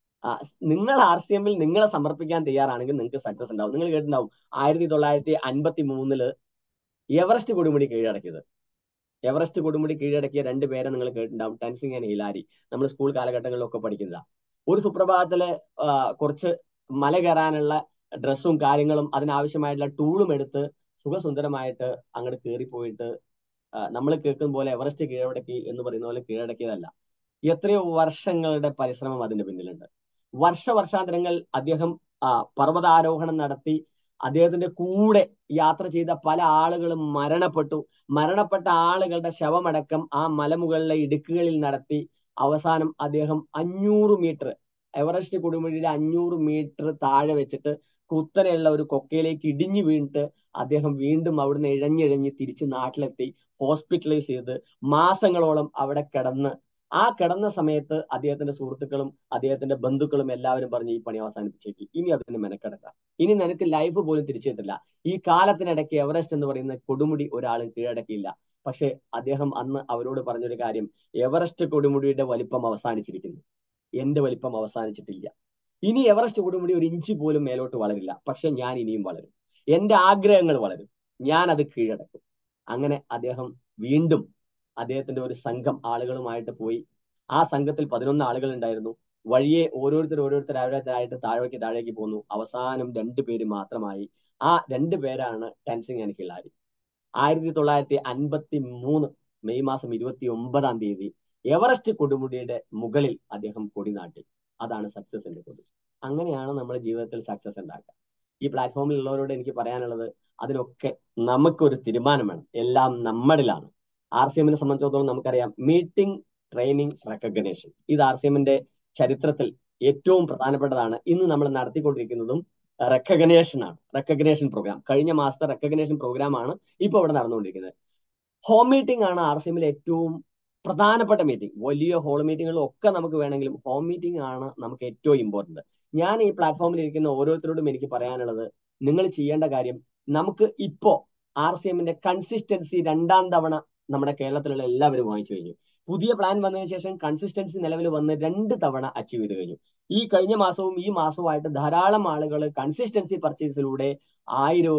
നിങ്ങൾ ആർ സി എമ്മിൽ നിങ്ങളെ സമർപ്പിക്കാൻ തയ്യാറാണെങ്കിൽ നിങ്ങൾക്ക് സക്സസ് ഉണ്ടാവും. നിങ്ങൾ കേട്ടിട്ടുണ്ടാവും ആയിരത്തി തൊള്ളായിരത്തി അൻപത്തി മൂന്നില് എവറസ്റ്റ് കൊടുമുടി കീഴടക്കിയത്. എവറസ്റ്റ് കൊടുമുടി കീഴടക്കിയ രണ്ട് പേരെ നിങ്ങൾ കേട്ടിട്ടുണ്ടാവും, ടെൻസിംഗ് ആൻഡ് ഹിലാരി. നമ്മൾ സ്കൂൾ കാലഘട്ടങ്ങളിലൊക്കെ പഠിക്കുന്നതാണ്. ഒരു സുപ്രഭാതത്തില് കുറച്ച് മല കയറാനുള്ള ഡ്രസ്സും കാര്യങ്ങളും അതിനാവശ്യമായിട്ടുള്ള ടൂളും എടുത്ത് സുഖസുന്ദരമായിട്ട് അങ്ങോട്ട് കയറിപ്പോയിട്ട് നമ്മൾ കേൾക്കുന്ന പോലെ എവറസ്റ്റ് കീഴടക്കി എന്ന് പറയുന്ന പോലെ കീഴടക്കിയതല്ല. എത്രയോ വർഷങ്ങളുടെ പരിശ്രമം അതിന്റെ പിന്നിലുണ്ട്. വർഷ വർഷാന്തരങ്ങൾ അദ്ദേഹം പർവ്വതാരോഹണം നടത്തി. അദ്ദേഹത്തിന്റെ കൂടെ യാത്ര ചെയ്ത പല ആളുകളും മരണപ്പെട്ടു. മരണപ്പെട്ട ആളുകളുടെ ശവമടക്കം ആ മലമുകളിലെ ഇടുക്കുകളിൽ നടത്തി. അവസാനം അദ്ദേഹം അഞ്ഞൂറ് മീറ്റർ എവറസ്റ്റ് കൊടുമുടിയുടെ അഞ്ഞൂറ് മീറ്റർ താഴെ വെച്ചിട്ട് കുത്തനെയുള്ള ഒരു കൊക്കയിലേക്ക് ഇടിഞ്ഞു വീണിട്ട് അദ്ദേഹം വീണ്ടും അവിടുന്ന് ഇഴഞ്ഞിഴഞ്ഞ് തിരിച്ച് നാട്ടിലെത്തി. ഹോസ്പിറ്റലൈസ് ചെയ്ത് മാസങ്ങളോളം അവിടെ കിടന്ന് ആ കിടന്ന സമയത്ത് അദ്ദേഹത്തിന്റെ സുഹൃത്തുക്കളും അദ്ദേഹത്തിന്റെ ബന്ധുക്കളും എല്ലാവരും പറഞ്ഞ് ഈ പണി അവസാനിപ്പിച്ചേക്ക്, ഇനി അതിന് മെനക്കെടുക്കാം, ഇനി നിനക്ക് ലൈഫ് പോലും തിരിച്ചു കിട്ടില്ല. ഈ കാലത്തിനിടയ്ക്ക് എവറസ്റ്റ് എന്ന് പറയുന്ന കൊടുമുടി ഒരാളും കീഴടക്കിയില്ല. പക്ഷെ അദ്ദേഹം അന്ന് അവരോട് പറഞ്ഞൊരു കാര്യം, എവറസ്റ്റ് കൊടുമുടിയുടെ വലിപ്പം അവസാനിച്ചിരിക്കുന്നു, എന്റെ വലിപ്പം അവസാനിച്ചിട്ടില്ല. ഇനി എവറസ്റ്റ് കൊടുമുടി ഒരു ഇഞ്ച് പോലും മേലോട്ട് വളരില്ല, പക്ഷെ ഞാൻ ഇനിയും വളരും, എന്റെ ആഗ്രഹങ്ങൾ വളരും, ഞാൻ അത് കീഴടക്കും. അങ്ങനെ അദ്ദേഹം വീണ്ടും അദ്ദേഹത്തിന്റെ ഒരു സംഘം ആളുകളുമായിട്ട് പോയി. ആ സംഘത്തിൽ പതിനൊന്ന് ആളുകൾ ഉണ്ടായിരുന്നു. വഴിയെ ഓരോരുത്തർ ഓരോരുത്തർ ഓരോരുത്തരായിട്ട് താഴേക്ക് താഴേക്ക് പോന്നു. അവസാനം രണ്ടു പേര് മാത്രമായി. ആ രണ്ടു പേരാണ് ടെൻസിംഗ് ആൻഡ് ഹിലാരി. ആയിരത്തി തൊള്ളായിരത്തി അൻപത്തി മൂന്ന് മെയ് മാസം ഇരുപത്തി ഒമ്പതാം തീയതി എവറസ്റ്റ് കൊടുമുടിയുടെ മുകളിൽ അദ്ദേഹം കൊടി നാട്ടി. അതാണ് സക്സസിന്റെ കൊടി. അങ്ങനെയാണ് നമ്മുടെ ജീവിതത്തിൽ സക്സസ് ഉണ്ടാക്കുക. ഈ പ്ലാറ്റ്ഫോമിൽ ഉള്ളവരോട് എനിക്ക് പറയാനുള്ളത്, അതിനൊക്കെ നമുക്കൊരു തീരുമാനം വേണം. എല്ലാം നമ്മളിലാണ്. ആർ സി എമ്മിനെ സംബന്ധിച്ചിടത്തോളം നമുക്കറിയാം, മീറ്റിംഗ്, ട്രെയിനിങ്, റെക്കഗ്നേഷൻ. ഇത് ആർ സി എമ്മിന്റെ ചരിത്രത്തിൽ ഏറ്റവും പ്രധാനപ്പെട്ടതാണ്. ഇന്ന് നമ്മൾ നടത്തിക്കൊണ്ടിരിക്കുന്നതും റെക്കഗ്നേഷൻ ആണ്. റെക്കഗ്നേഷൻ പ്രോഗ്രാം, കഴിഞ്ഞ മാസത്തെ റെക്കഗ്നേഷൻ പ്രോഗ്രാം ആണ് ഇപ്പോൾ ഇവിടെ നടന്നുകൊണ്ടിരിക്കുന്നത്. ഹോം മീറ്റിംഗ് ആണ് ആർ സി എമ്മിലെ ഏറ്റവും പ്രധാനപ്പെട്ട മീറ്റിംഗ്. വലിയ ഹോൾ മീറ്റിങ്ങുകളും ഒക്കെ നമുക്ക് വേണമെങ്കിലും ഹോം മീറ്റിംഗ് ആണ് നമുക്ക് ഏറ്റവും ഇമ്പോർട്ടന്റ്. ഞാൻ ഈ പ്ലാറ്റ്ഫോമിൽ ഇരിക്കുന്ന ഓരോരുത്തരോടും എനിക്ക് പറയാനുള്ളത്, നിങ്ങൾ ചെയ്യേണ്ട കാര്യം, നമുക്ക് ഇപ്പോ ആർ സി എമ്മിന്റെ കൺസിസ്റ്റൻസി രണ്ടാം തവണ നമ്മുടെ കേരളത്തിലുള്ള എല്ലാവരും വാങ്ങിച്ചു കഴിഞ്ഞു. പുതിയ പ്ലാൻ വന്നതിന് ശേഷം കൺസിസ്റ്റൻസി നിലവിൽ വന്ന് രണ്ട് തവണ അച്ചീവ് ചെയ്ത് കഴിഞ്ഞു. ഈ കഴിഞ്ഞ മാസവും ഈ മാസവുമായിട്ട് ധാരാളം ആളുകൾ കൺസിസ്റ്റൻസി പർച്ചേസിലൂടെ ആയിരം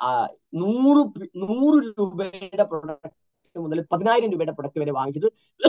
നൂറ് നൂറ് രൂപയുടെ പ്രൊഡക്റ്റ് മുതൽ പതിനായിരം രൂപയുടെ പ്രൊഡക്റ്റ് വരെ വാങ്ങിച്ചിട്ട്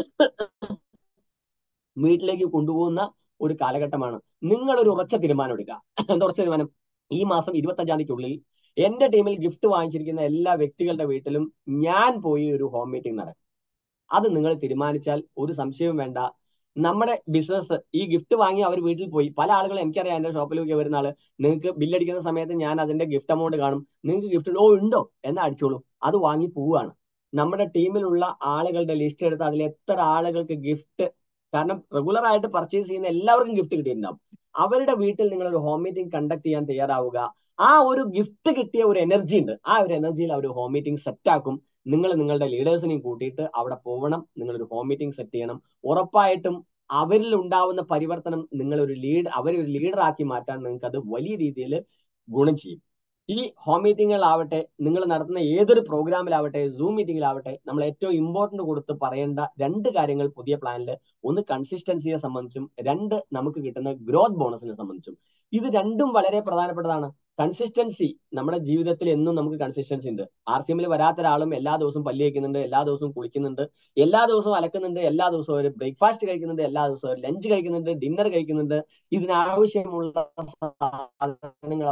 വീട്ടിലേക്ക് കൊണ്ടുപോകുന്ന ഒരു കാലഘട്ടമാണ്. നിങ്ങളൊരു ഉറച്ച തീരുമാനം എടുക്കുക. എന്താ ഉറച്ച തീരുമാനം? ഈ മാസം ഇരുപത്തി അഞ്ചാം തീയതിക്കുള്ളിൽ എന്റെ ടീമിൽ ഗിഫ്റ്റ് വാങ്ങിച്ചിരിക്കുന്ന എല്ലാ വ്യക്തികളുടെ വീട്ടിലും ഞാൻ പോയി ഒരു ഹോം മീറ്റിംഗ് നടക്കും. അത് നിങ്ങൾ തീരുമാനിച്ചാൽ ഒരു സംശയവും വേണ്ട. നമ്മുടെ ബിസിനസ്, ഈ ഗിഫ്റ്റ് വാങ്ങി അവർ വീട്ടിൽ പോയി, പല ആളുകളും എനിക്കറിയാം, എന്റെ ഷോപ്പിലേക്ക് വരുന്ന ആള്, നിങ്ങൾക്ക് ബില്ലടിക്കുന്ന സമയത്ത് ഞാൻ അതിന്റെ ഗിഫ്റ്റ് എമൗണ്ട് കാണും, നിങ്ങൾക്ക് ഗിഫ്റ്റ് ഓ ഉണ്ടോ എന്നാ അടിച്ചോളൂ, അത് വാങ്ങി പോവുകയാണ്. നമ്മുടെ ടീമിലുള്ള ആളുകളുടെ ലിസ്റ്റ് എടുത്ത് അതിൽ എത്ര ആളുകൾക്ക് ഗിഫ്റ്റ്, കാരണം റെഗുലർ ആയിട്ട് പർച്ചേസ് ചെയ്യുന്ന എല്ലാവർക്കും ഗിഫ്റ്റ് കിട്ടിയിട്ടുണ്ടാവും. അവരുടെ വീട്ടിൽ നിങ്ങൾ ഒരു ഹോം മീറ്റിംഗ് കണ്ടക്ട് ചെയ്യാൻ തയ്യാറാവുക. ആ ഒരു ഗിഫ്റ്റ് കിട്ടിയ ഒരു എനർജി ഉണ്ട്, ആ ഒരു എനർജിയിൽ അവർ ഹോം മീറ്റിംഗ് സെറ്റ് ആക്കും. നിങ്ങൾ നിങ്ങളുടെ ലീഡേഴ്സിനെയും കൂട്ടിയിട്ട് അവിടെ പോകണം, നിങ്ങളൊരു ഹോം മീറ്റിംഗ് സെറ്റ് ചെയ്യണം. ഉറപ്പായിട്ടും അവരിൽ ഉണ്ടാവുന്ന പരിവർത്തനം നിങ്ങളൊരു ലീഡ് അവരെ ഒരു ലീഡറാക്കി മാറ്റാൻ നിങ്ങൾക്ക് അത് വലിയ രീതിയിൽ ഗുണം ചെയ്യും. ഈ ഹോം മീറ്റിങ്ങുകളാവട്ടെ, നിങ്ങൾ നടത്തുന്ന ഏതൊരു പ്രോഗ്രാമിലാവട്ടെ, സൂം മീറ്റിംഗിലാവട്ടെ, നമ്മൾ ഏറ്റവും ഇമ്പോർട്ടന്റ് കൊടുത്ത് പറയേണ്ട രണ്ട് കാര്യങ്ങൾ പുതിയ പ്ലാനിൽ, ഒന്ന് കൺസിസ്റ്റൻസിയെ സംബന്ധിച്ചും, രണ്ട് നമുക്ക് കിട്ടുന്ന ഗ്രോത്ത് ബോണസിനെ സംബന്ധിച്ചും. ഇത് രണ്ടും വളരെ പ്രധാനപ്പെട്ടതാണ്. കൺസിസ്റ്റൻസി നമ്മുടെ ജീവിതത്തിൽ എന്നും നമുക്ക് കൺസിസ്റ്റൻസി ഉണ്ട്. ആർ സി എമ്മിൽ വരാത്ത ഒരാളും എല്ലാ ദിവസവും പല്ല് കഴിക്കുന്നുണ്ട്, എല്ലാ ദിവസവും കുളിക്കുന്നുണ്ട്, എല്ലാ ദിവസവും അലക്കുന്നുണ്ട്, എല്ലാ ദിവസവും ഒരു ബ്രേക്ക്ഫാസ്റ്റ് കഴിക്കുന്നുണ്ട്, എല്ലാ ദിവസവും ഒരു ലഞ്ച് കഴിക്കുന്നുണ്ട്, ഡിന്നർ കഴിക്കുന്നുണ്ട്. ഇതിനാവശ്യമുള്ള സാധനങ്ങൾ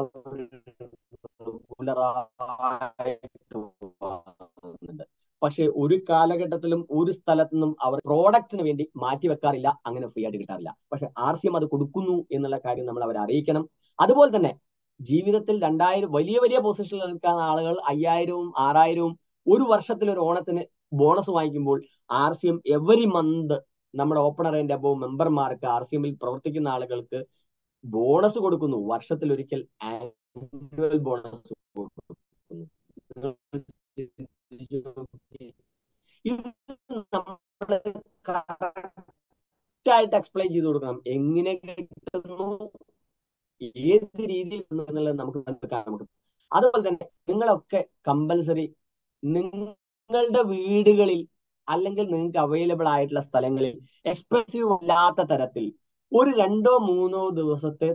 പക്ഷെ ഒരു കാലഘട്ടത്തിലും ഒരു സ്ഥലത്തുനിന്നും അവർ പ്രോഡക്റ്റിന് വേണ്ടി മാറ്റി വെക്കാറില്ല, അങ്ങനെ ഫ്രീ ആയിട്ട് കിട്ടാറില്ല. പക്ഷെ ആർ സി എം അത് കൊടുക്കുന്നു എന്നുള്ള കാര്യം നമ്മൾ അവരെ അറിയിക്കണം. അതുപോലെ തന്നെ ജീവിതത്തിൽ രണ്ടായിരം വലിയ വലിയ പൊസിഷനിൽ നിൽക്കുന്ന ആളുകൾ അയ്യായിരവും ആറായിരവും ഒരു വർഷത്തിൽ ഒരു ഓണത്തിന് ബോണസ് വാങ്ങിക്കുമ്പോൾ R C M every month നമ്മുടെ ഓപ്പണർ ആൻഡ് അബോവ് മെമ്പർമാർക്ക്, ആർ സി എമ്മിൽ പ്രവർത്തിക്കുന്ന ആളുകൾക്ക് ബോണസ് കൊടുക്കുന്നു. വർഷത്തിൽ ഒരിക്കൽ ആനുവൽ ബോണസ് കൊടുക്കുന്നു. ഇത് നമ്മൾ കറക്റ്റായിട്ട് എക്സ്പ്ലെയിൻ ചെയ്ത് കൊടുക്കണം. എങ്ങനെ കിട്ടുന്നു, ഏത് രീതിയിൽ എന്നുള്ളത് നമുക്ക് നമുക്ക് അതുപോലെ തന്നെ നിങ്ങളൊക്കെ കമ്പൽസറി നിങ്ങളുടെ വീടുകളിൽ അല്ലെങ്കിൽ നിങ്ങൾക്ക് അവൈലബിൾ ആയിട്ടുള്ള സ്ഥലങ്ങളിൽ എക്സ്പെൻസീവ് അല്ലാത്ത തരത്തിൽ ഒരു രണ്ടോ മൂന്നോ ദിവസത്തെ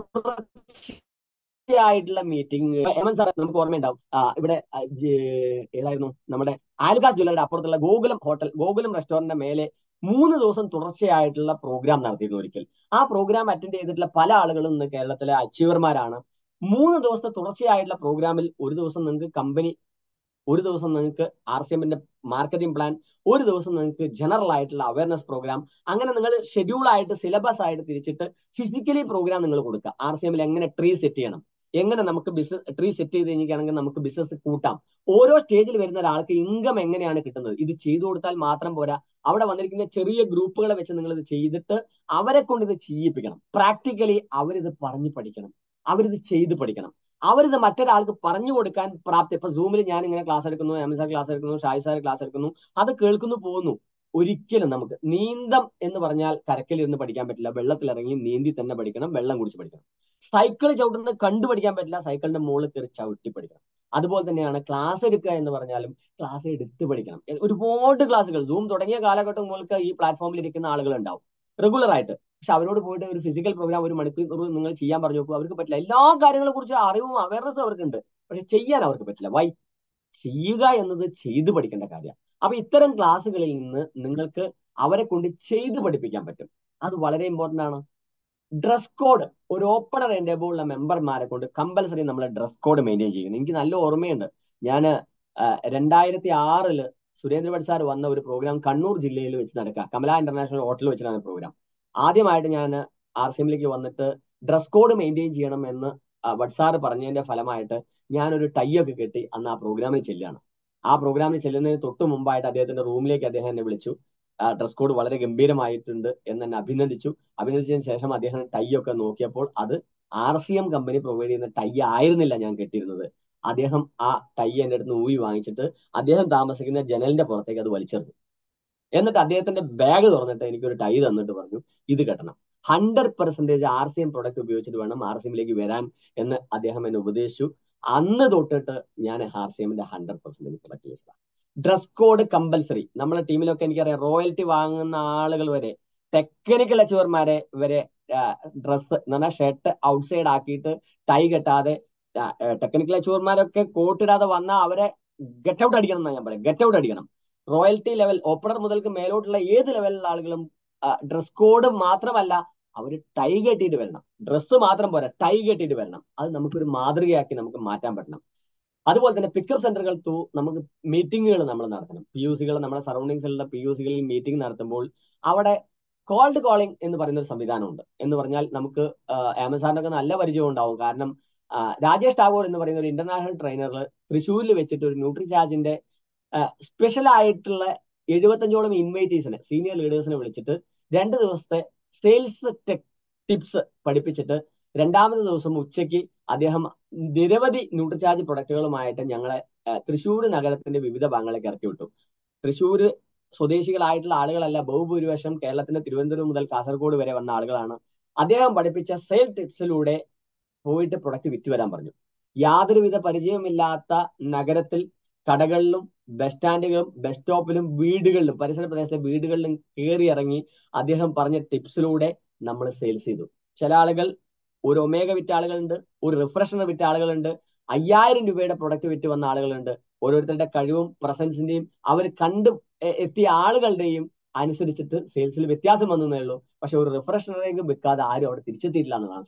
തുടർച്ചയായിട്ടുള്ള മീറ്റിംഗ്. എം എൻ സാർ നമുക്ക് ഓർമ്മയുണ്ടാവും, ഇവിടെ ഏതായിരുന്നു നമ്മുടെ ആലുകാസ് ജ്വല്ലറിയുടെ അപ്പുറത്തുള്ള ഗോകുലം ഹോട്ടൽ, ഗോകുലം റെസ്റ്റോറന്റിന്റെ മേലെ മൂന്ന് ദിവസം തുടർച്ചയായിട്ടുള്ള പ്രോഗ്രാം നടത്തിയിരുന്നു ഒരിക്കൽ. ആ പ്രോഗ്രാം അറ്റൻഡ് ചെയ്തിട്ടുള്ള പല ആളുകളും ഇന്ന് കേരളത്തിലെ അച്ചീവർമാരാണ്. മൂന്ന് ദിവസത്തെ തുടർച്ചയായിട്ടുള്ള പ്രോഗ്രാമിൽ ഒരു ദിവസം നിങ്ങൾക്ക് കമ്പനി, ഒരു ദിവസം നിങ്ങൾക്ക് ആർ സി എമ്മിന്റെ മാർക്കറ്റിംഗ് പ്ലാൻ, ഒരു ദിവസം നിങ്ങൾക്ക് ജനറൽ ആയിട്ടുള്ള അവയർനെസ് പ്രോഗ്രാം, അങ്ങനെ നിങ്ങൾ ഷെഡ്യൂൾ ആയിട്ട് സിലബസ് ആയിട്ട് തിരിച്ചിട്ട് ഫിസിക്കലി പ്രോഗ്രാം നിങ്ങൾ കൊടുക്കുക. ആർ സി എമ്മിൽ എങ്ങനെ ട്രീ സെറ്റ് ചെയ്യണം, എങ്ങനെ നമുക്ക് ബിസിനസ് ട്രീ സെറ്റ് ചെയ്ത് കഴിഞ്ഞിട്ടാണെങ്കിൽ നമുക്ക് ബിസിനസ് കൂട്ടാം, ഓരോ സ്റ്റേജിൽ വരുന്ന ഒരാൾക്ക് ഇൻകം എങ്ങനെയാണ് കിട്ടുന്നത്, ഇത് ചെയ്തു കൊടുത്താൽ മാത്രം പോരാ. അവിടെ വന്നിരിക്കുന്ന ചെറിയ ഗ്രൂപ്പുകളെ വെച്ച് നിങ്ങൾ ഇത് ചെയ്തിട്ട് അവരെ കൊണ്ട് ഇത് ചെയ്യിപ്പിക്കണം. പ്രാക്ടിക്കലി അവരിത് പറഞ്ഞു പഠിക്കണം, അവരിത് ചെയ്ത് പഠിക്കണം, അവരിത് മറ്റൊരാൾക്ക് പറഞ്ഞു കൊടുക്കാൻ പ്രാപ്തി. ഇപ്പൊ സൂമിൽ ഞാൻ ഇങ്ങനെ ക്ലാസ് എടുക്കുന്നു, എം സാർ ക്ലാസ് എടുക്കുന്നു, ഷായ് സാർ ക്ലാസ് എടുക്കുന്നു, അത് കേൾക്കുന്നു പോകുന്നു. ഒരിക്കലും നമുക്ക് നീന്തം എന്ന് പറഞ്ഞാൽ കരക്കിൽ ഇരുന്ന് പഠിക്കാൻ പറ്റില്ല, വെള്ളത്തിലിറങ്ങി നീന്തി തന്നെ പഠിക്കണം, വെള്ളം കുടിച്ച് പഠിക്കണം. സൈക്കിൾ ചവിട്ടുന്നത് കണ്ടു പഠിക്കാൻ പറ്റില്ല, സൈക്കിളിന്റെ മുകളിൽ കയറി ചവിട്ടി പഠിക്കണം. അതുപോലെ തന്നെയാണ് ക്ലാസ് എടുക്കുക എന്ന് പറഞ്ഞാലും ക്ലാസ് എടുത്ത് പഠിക്കണം. ഒരുപാട് ക്ലാസ്സുകൾ സൂം തുടങ്ങിയ കാലഘട്ടം മുതൽക്ക് ഈ പ്ലാറ്റ്ഫോമിൽ ഇരിക്കുന്ന ആളുകൾ ഉണ്ടാവും റെഗുലർ ആയിട്ട്. പക്ഷെ അവരോട് പോയിട്ട് ഒരു ഫിസിക്കൽ പ്രോഗ്രാം ഒരു മണിക്കൂർ നിങ്ങൾ ചെയ്യാൻ പറഞ്ഞു നോക്കുക, അവർക്ക് പറ്റില്ല. എല്ലാ കാര്യങ്ങളെ കുറിച്ച് അറിവും അവയർനെസ്സും അവർക്കുണ്ട്, പക്ഷെ ചെയ്യാൻ അവർക്ക് പറ്റില്ല. വൈ? ചെയ്യുക എന്നത് ചെയ്തു പഠിക്കേണ്ട കാര്യമാണ്. അപ്പൊ ഇത്തരം ക്ലാസ്സുകളിൽ നിന്ന് നിങ്ങൾക്ക് അവരെ കൊണ്ട് ചെയ്ത് പഠിപ്പിക്കാൻ പറ്റും. അത് വളരെ ഇമ്പോർട്ടന്റ് ആണ്. ഡ്രസ് കോഡ്, ഒരു ഓപ്പണർ എൻ്റെ ഉള്ള മെമ്പർമാരെ കൊണ്ട് കമ്പൽസറി നമ്മൾ ഡ്രസ് കോഡ് മെയിൻറ്റെയിൻ ചെയ്യുന്നു. എനിക്ക് നല്ല ഓർമ്മയുണ്ട്, ഞാൻ രണ്ടായിരത്തി ആറില് സുരേന്ദ്രഭട്ട് സാർ വന്ന ഒരു പ്രോഗ്രാം കണ്ണൂർ ജില്ലയിൽ വെച്ച് നടക്കുക, കമല ഇന്റർനാഷണൽ ഹോട്ടലിൽ വെച്ചിട്ടാണ് പ്രോഗ്രാം. ആദ്യമായിട്ട് ഞാൻ ആർ സി എമ്മിലേക്ക് വന്നിട്ട് ഡ്രസ് കോഡ് മെയിൻറ്റെയിൻ ചെയ്യണം എന്ന് ഭട്ട് സാർ പറഞ്ഞതിന്റെ ഫലമായിട്ട് ഞാനൊരു ടൈ ഒക്കെ കെട്ടി അന്ന് ആ പ്രോഗ്രാമിൽ ചെല്ലുകയാണ്. ആ പ്രോഗ്രാമിൽ ചെല്ലുന്നതിന് തൊട്ട് മുമ്പായിട്ട് അദ്ദേഹത്തിന്റെ റൂമിലേക്ക് അദ്ദേഹം എന്നെ വിളിച്ചു. ഡ്രസ് കോഡ് വളരെ ഗംഭീരമായിട്ടുണ്ട് എന്ന് എന്നെ അഭിനന്ദിച്ചു. അഭിനന്ദിച്ചതിന് ശേഷം അദ്ദേഹം ടൈ ഒക്കെ നോക്കിയപ്പോൾ അത് R C M company provide ചെയ്യുന്ന ടൈ ആയിരുന്നില്ല ഞാൻ കെട്ടിയിരുന്നത്. അദ്ദേഹം ആ ടൈ എൻ്റെ അടുത്ത് ഊരി വാങ്ങിച്ചിട്ട് അദ്ദേഹം താമസിക്കുന്ന ജനലിന്റെ പുറത്തേക്ക് അത് വലിച്ചെറിഞ്ഞു. എന്നിട്ട് അദ്ദേഹത്തിന്റെ ബാഗ് തുറന്നിട്ട് എനിക്കൊരു ടൈ തന്നിട്ട് പറഞ്ഞു, ഇത് കെട്ടണം, hundred percentage R C M product ഉപയോഗിച്ചിട്ട് വേണം ആർ സി എമ്മിലേക്ക് വരാൻ എന്ന് അദ്ദേഹം എന്നെ ഉപദേശിച്ചു. അന്ന് തൊട്ടിട്ട് ഞാൻ ആർ സി എമ്മിന്റെ hundred percentage product use. Dress code compulsory. നമ്മുടെ ടീമിലൊക്കെ എനിക്കറിയാം, റോയൽറ്റി വാങ്ങുന്ന ആളുകൾ വരെ, ടെക്നിക്കൽ അച്ചീവർമാരെ വരെ ഡ്രസ്സ് എന്ന് പറഞ്ഞാൽ ഷർട്ട് ഔട്ട് സൈഡ് ആക്കിയിട്ട് ടൈ കെട്ടാതെ, ടെക്നിക്കൽ അച്ചീവർമാരൊക്കെ കോട്ടിടാതെ വന്നാൽ അവരെ ഗെറ്റ് ഔട്ട് അടിക്കണം എന്നാണ് ഞാൻ പറയാം. ഗെറ്റ് ഔട്ട് അടിക്കണം. റോയൽറ്റി ലെവൽ ഓപ്പണർ മുതൽക്ക് മേലോട്ടുള്ള ഏത് ലെവലിലുള്ള ആളുകളും ഡ്രസ് കോഡ് മാത്രമല്ല, അവർ ടൈ കെട്ടിയിട്ട് വരണം. ഡ്രസ്സ് മാത്രം പോരാ, ടൈ കെട്ടിയിട്ട് വരണം. അത് നമുക്കൊരു മാതൃകയാക്കി നമുക്ക് മാറ്റാൻ പറ്റണം. അതുപോലെ തന്നെ പിക്കപ്പ് സെന്ററുകൾ ത്രൂ നമുക്ക് മീറ്റിങ്ങുകൾ നമ്മൾ നടത്തണം. പി യു സികൾ, നമ്മുടെ സറൗണ്ടിങ്സിലുള്ള പി യു സികളിൽ മീറ്റിംഗ് നടത്തുമ്പോൾ അവിടെ കോൾഡ് കോളിംഗ് എന്ന് പറയുന്ന ഒരു സംവിധാനമുണ്ട്. എന്ന് പറഞ്ഞാൽ നമുക്ക് ആമസോണിനൊക്കെ നല്ല പരിചയം ഉണ്ടാവും. കാരണം രാജേഷ് ടാഗോർ എന്ന് പറയുന്ന ഒരു ഇന്റർനാഷണൽ ട്രെയിനർ തൃശ്ശൂരിൽ വെച്ചിട്ട് ഒരു ന്യൂട്രി ചാർജിന്റെ സ്പെഷ്യൽ ആയിട്ടുള്ള എഴുപത്തഞ്ചോളം ഇൻവൈറ്റീസിനെ, സീനിയർ ലീഡേഴ്സിനെ വിളിച്ചിട്ട് രണ്ട് ദിവസത്തെ സെയിൽസ് ടിപ്സ് പഠിപ്പിച്ചിട്ട് രണ്ടാമത്തെ ദിവസം ഉച്ചയ്ക്ക് അദ്ദേഹം നിരവധി ന്യൂട്രിചാർജ് പ്രൊഡക്റ്റുകളുമായിട്ട് ഞങ്ങളെ തൃശ്ശൂർ നഗരത്തിന്റെ വിവിധ ഭാഗങ്ങളിലേക്ക് ഇറക്കി വിട്ടു. തൃശ്ശൂർ സ്വദേശികളായിട്ടുള്ള ആളുകളല്ല, ബഹുഭൂരിപക്ഷം കേരളത്തിന്റെ തിരുവനന്തപുരം മുതൽ കാസർഗോഡ് വരെ വന്ന ആളുകളാണ്. അദ്ദേഹം പഠിപ്പിച്ച സെയിൽ ടിപ്സിലൂടെ പോയിട്ട് പ്രൊഡക്റ്റ് വിറ്റ് വരാൻ പറഞ്ഞു. യാതൊരുവിധ പരിചയമില്ലാത്ത നഗരത്തിൽ കടകളിലും ബസ് സ്റ്റാൻഡുകളും ബസ് സ്റ്റോപ്പിലും വീടുകളിലും പരിസര പ്രദേശത്തെ വീടുകളിലും കയറി ഇറങ്ങി അദ്ദേഹം പറഞ്ഞ ടിപ്സിലൂടെ നമ്മൾ സെയിൽസ് ചെയ്തു. ചില ആളുകൾ ഒരു ഒമേഗ വിറ്റ ആളുകളുണ്ട്, ഒരു റിഫ്രഷണർ വിറ്റ ആളുകളുണ്ട്, അയ്യായിരം രൂപയുടെ പ്രൊഡക്റ്റ് വിറ്റ് വന്ന ആളുകളുണ്ട്. ഓരോരുത്തരുടെ കഴിവും പ്രസൻസിന്റെയും അവർ കണ്ട് എത്തിയ ആളുകളുടെയും അനുസരിച്ചിട്ട് സെയിൽസിൽ വ്യത്യാസം വന്നേ ഉള്ളൂ. പക്ഷെ ഒരു റിഫ്രഷണറേക്ക് വിൽക്കാതെ ആരും അവിടെ തിരിച്ചെത്തിയിട്ടില്ല എന്നതാണ്.